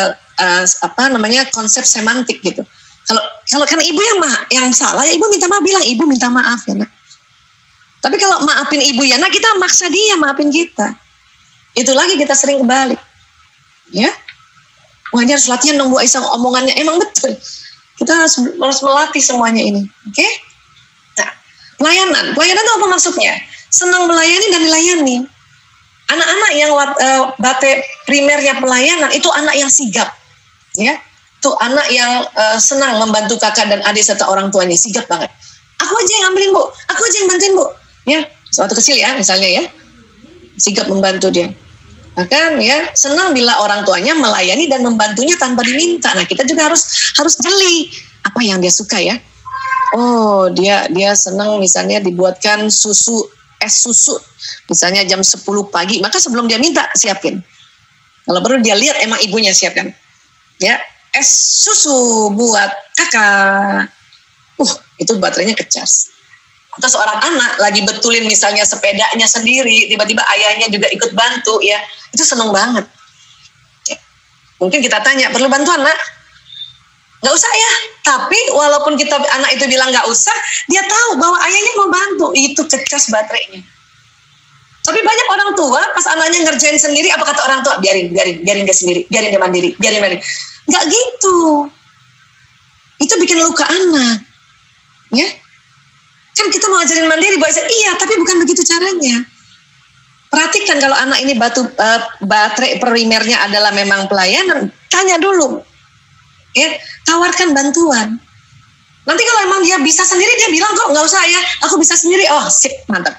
konsep semantik gitu. Kalau kan ibu yang salah, ya ibu minta maaf, bilang ibu minta maaf ya nak. Tapi kalau maafin ibu ya nak, kita maksa dia maafin kita. Itu lagi kita sering kebalik. Ya, wajah harus latihan dong Bu Aisyah omongannya, emang betul. Kita harus melatih semuanya ini, oke? Nah, pelayanan itu apa maksudnya? Senang melayani dan dilayani. Anak-anak yang batik primernya pelayanan itu anak yang sigap, ya. Itu anak yang senang membantu kakak dan adik serta orang tuanya, sigap banget. Aku aja yang ambilin Bu, aku aja yang bantuin Bu, ya. Waktu kecil ya, misalnya ya, sigap membantu dia. Bahkan ya senang bila orang tuanya melayani dan membantunya tanpa diminta. Nah kita juga harus jeli apa yang dia suka ya. Oh dia senang misalnya dibuatkan es susu misalnya jam 10 pagi, maka sebelum dia minta siapin. Kalau perlu dia lihat emang ibunya siapkan. Ya es susu buat kakak. Itu baterainya kecas. Atau seorang anak lagi betulin misalnya sepedanya sendiri, tiba-tiba ayahnya juga ikut bantu ya, itu seneng banget. Ya. Mungkin kita tanya, perlu bantuan nak? Gak usah ya, tapi walaupun anak itu bilang gak usah, dia tahu bahwa ayahnya mau bantu, itu kecas baterainya. Tapi banyak orang tua, pas anaknya ngerjain sendiri, apa kata orang tua? Biarin dia sendiri, biarin dia mandiri. Gak gitu. Itu bikin luka anak. Ya. Kan kita mau ajarin mandiri, Bu Aisyah, iya, tapi bukan begitu caranya. Perhatikan kalau anak ini baterai primernya adalah memang pelayanan, tanya dulu, ya, tawarkan bantuan. Nanti kalau emang dia bisa sendiri, dia bilang kok nggak usah ya, aku bisa sendiri, oh sip, mantap.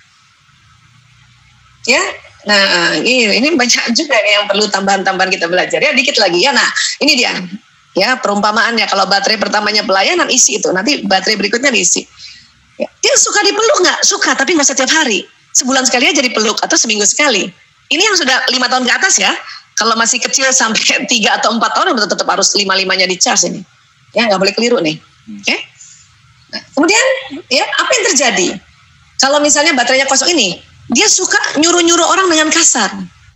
Ya, nah ini banyak juga nih yang perlu tambahan-tambahan kita belajar ya, dikit lagi ya. Nah ini dia, ya perumpamaannya kalau baterai pertamanya pelayanan isi itu, nanti baterai berikutnya diisi. Ya, dia suka dipeluk nggak? Suka, tapi nggak setiap hari. Sebulan sekali aja dipeluk atau seminggu sekali. Ini yang sudah 5 tahun ke atas ya. Kalau masih kecil sampai 3 atau 4 tahun tetap harus 5-5-nya dicas ini. Ya nggak boleh keliru nih. Oke? Nah, kemudian ya apa yang terjadi? Kalau misalnya baterainya kosong ini, dia suka nyuruh-nyuruh orang dengan kasar.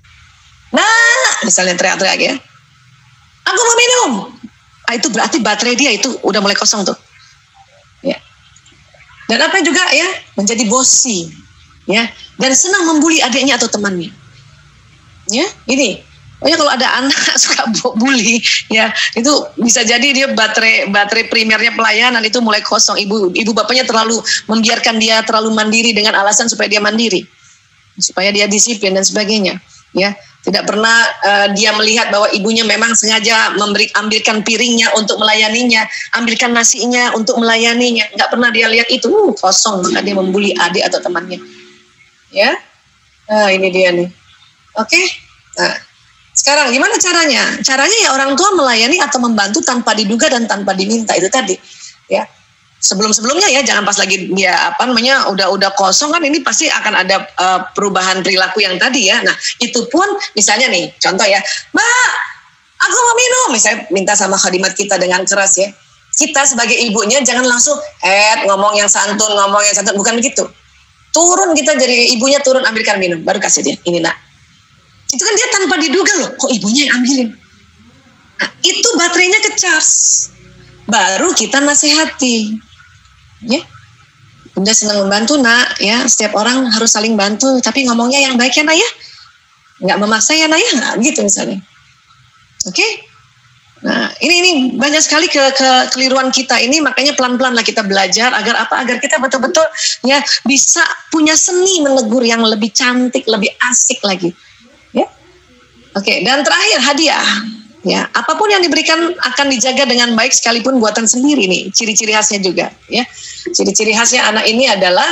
Nah, misalnya teriak-teriak ya. Aku mau minum. Itu berarti baterai dia itu udah mulai kosong tuh. Ya. Dan apa juga ya, menjadi bosi, ya, dan senang membuli adiknya atau temannya, ya, ini, kalau ada anak suka bully, ya, itu bisa jadi dia baterai primernya pelayanan itu mulai kosong, ibu bapaknya terlalu membiarkan dia terlalu mandiri dengan alasan supaya dia mandiri, supaya dia disiplin dan sebagainya, ya. Tidak pernah dia melihat bahwa ibunya memang sengaja ambilkan piringnya untuk melayaninya, ambilkan nasinya untuk melayaninya. Nggak pernah dia lihat itu, kosong, maka dia membuli adik atau temannya. Ya, nah ini dia nih. Oke, nah sekarang gimana caranya? Caranya ya orang tua melayani atau membantu tanpa diduga dan tanpa diminta, itu tadi. Ya. Sebelum-sebelumnya ya, jangan pas lagi dia udah kosong kan, ini pasti akan ada perubahan perilaku yang tadi ya. Nah itu pun misalnya nih contoh ya, Mbak aku mau minum, misalnya minta sama khadimat kita dengan keras ya, kita sebagai ibunya jangan langsung ngomong yang santun, bukan begitu. Turun, kita jadi ibunya turun, ambilkan minum, baru kasih dia, ini nak. Itu kan dia tanpa diduga loh, kok ibunya yang ambilin. Nah itu baterainya kecas, baru kita nasihati. Ya, Bunda senang membantu nak, ya setiap orang harus saling bantu, tapi ngomongnya yang baik ya nak ya, nggak memaksa ya nak ya, nah, gitu misalnya. Oke, nah ini banyak sekali kekeliruan kita ini, makanya pelan-pelan lah kita belajar agar kita betul-betul ya bisa punya seni menegur yang lebih cantik, lebih asik lagi. Ya, oke, dan terakhir hadiah. Ya, apapun yang diberikan akan dijaga dengan baik sekalipun buatan sendiri nih, ciri-ciri khasnya juga ya. Ciri-ciri khasnya anak ini adalah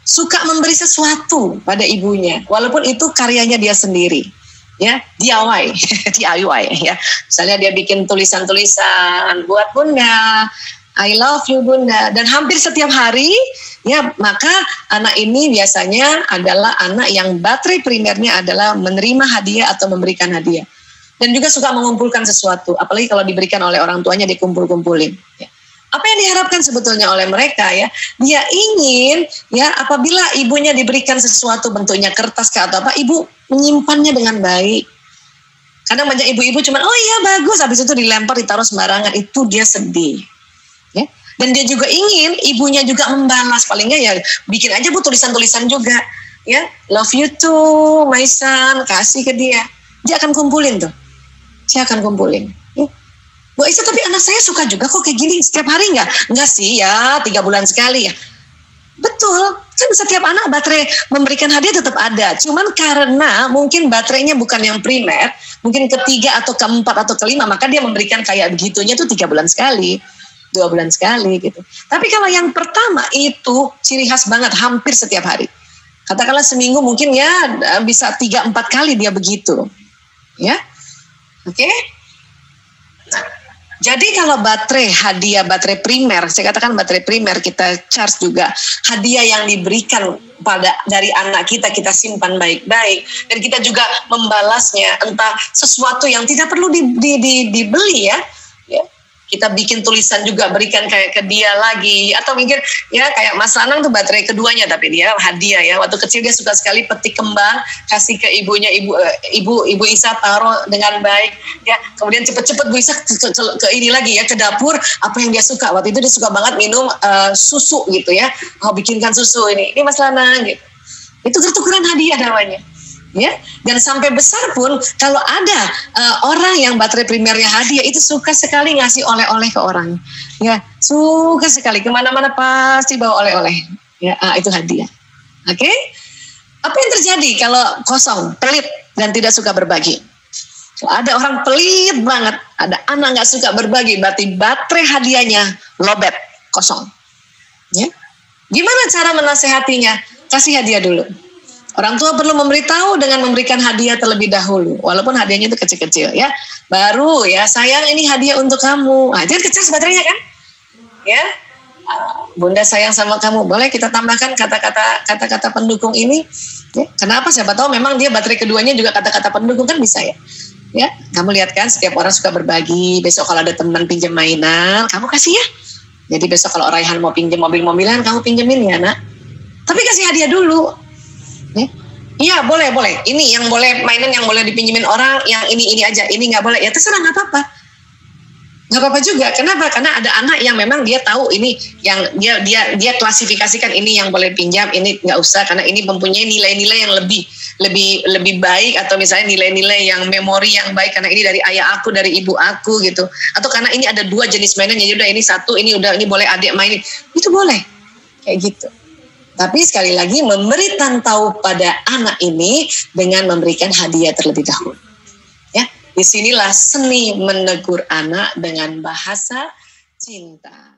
suka memberi sesuatu pada ibunya, walaupun itu karyanya dia sendiri, ya, DIY, DIY, ya. Misalnya dia bikin tulisan-tulisan buat Bunda, I love you Bunda, dan hampir setiap hari, ya, maka anak ini biasanya adalah anak yang baterai primernya adalah menerima hadiah atau memberikan hadiah, dan juga suka mengumpulkan sesuatu, apalagi kalau diberikan oleh orang tuanya dikumpul-kumpulin. Ya. Apa yang diharapkan sebetulnya oleh mereka, ya? Dia ingin, ya, apabila ibunya diberikan sesuatu bentuknya kertas atau apa, ibu menyimpannya dengan baik. Kadang banyak ibu-ibu cuma, oh iya bagus, habis itu dilempar, ditaruh sembarangan, itu dia sedih. Ya? Dan dia juga ingin ibunya juga membalas, palingnya ya bikin aja Bu tulisan-tulisan juga, ya, love you too, my son, kasih ke dia. Dia akan kumpulin tuh, saya akan kumpulin. Bu Aisyah, tapi anak saya suka juga kok kayak gini, setiap hari nggak? Enggak sih ya, 3 bulan sekali ya. Betul, kan setiap anak baterai memberikan hadiah tetap ada. Cuman karena mungkin baterainya bukan yang primer, mungkin ketiga atau keempat atau kelima, maka dia memberikan kayak begitunya tuh 3 bulan sekali, 2 bulan sekali gitu. Tapi kalau yang pertama itu ciri khas banget, hampir setiap hari. Katakanlah seminggu mungkin ya bisa 3-4 kali dia begitu. Ya, oke? Nah, jadi kalau baterai, hadiah baterai primer, saya katakan baterai primer kita charge juga, hadiah yang diberikan dari anak kita simpan baik-baik, dan kita juga membalasnya, entah sesuatu yang tidak perlu dibeli ya. Kita bikin tulisan juga, berikan kayak ke dia lagi, atau mungkin ya kayak Mas Lanang tuh baterai keduanya, tapi dia hadiah ya. Waktu kecil dia suka sekali petik kembang, kasih ke ibunya, ibu Isa taruh dengan baik ya. Kemudian cepet-cepet Bu Isa ke ini lagi ya, ke dapur, apa yang dia suka. Waktu itu dia suka banget minum susu gitu ya. Oh, bikinkan susu ini Mas Lanang gitu. Itu tukeran hadiah namanya. Ya, dan sampai besar pun kalau ada orang yang baterai primernya hadiah itu suka sekali ngasih oleh-oleh ke orang, ya, suka sekali, kemana-mana pasti bawa oleh-oleh, ya, itu hadiah. Oke? Apa yang terjadi kalau kosong, pelit dan tidak suka berbagi? Kalau ada orang pelit banget, ada anak nggak suka berbagi, berarti baterai hadiahnya lobet, kosong. Ya? Gimana cara menasehatinya? Kasih hadiah dulu. Orang tua perlu memberitahu dengan memberikan hadiah terlebih dahulu, walaupun hadiahnya itu kecil-kecil ya. Baru ya, sayang ini hadiah untuk kamu. Nah, jangan kecil baterainya kan? Ya, Bunda sayang sama kamu. Boleh kita tambahkan kata-kata pendukung ini? Ya, kenapa? Siapa tahu memang dia baterai keduanya juga kata-kata pendukung, kan bisa ya. Ya, kamu lihat kan setiap orang suka berbagi. Besok kalau ada teman pinjam mainan, kamu kasih ya. Jadi besok kalau Raihan mau pinjam mobil-mobilan, kamu pinjemin ya nak. Tapi kasih hadiah dulu. Iya boleh. Ini yang boleh mainan yang boleh dipinjemin orang, yang ini aja, ini nggak boleh. Ya terserah, nggak apa-apa. Nggak apa-apa juga. Kenapa? Karena ada anak yang memang dia tahu ini yang dia klasifikasikan, ini yang boleh pinjam, ini nggak usah karena ini mempunyai nilai-nilai yang lebih baik, atau misalnya nilai-nilai yang memori yang baik karena ini dari ayah aku, dari ibu aku gitu. Atau karena ini ada 2 jenis mainan, jadi udah ini satu, ini boleh adik mainin. Itu boleh. Kayak gitu. Tapi sekali lagi memberitahu pada anak ini dengan memberikan hadiah terlebih dahulu. Ya, disinilah seni menegur anak dengan bahasa cinta.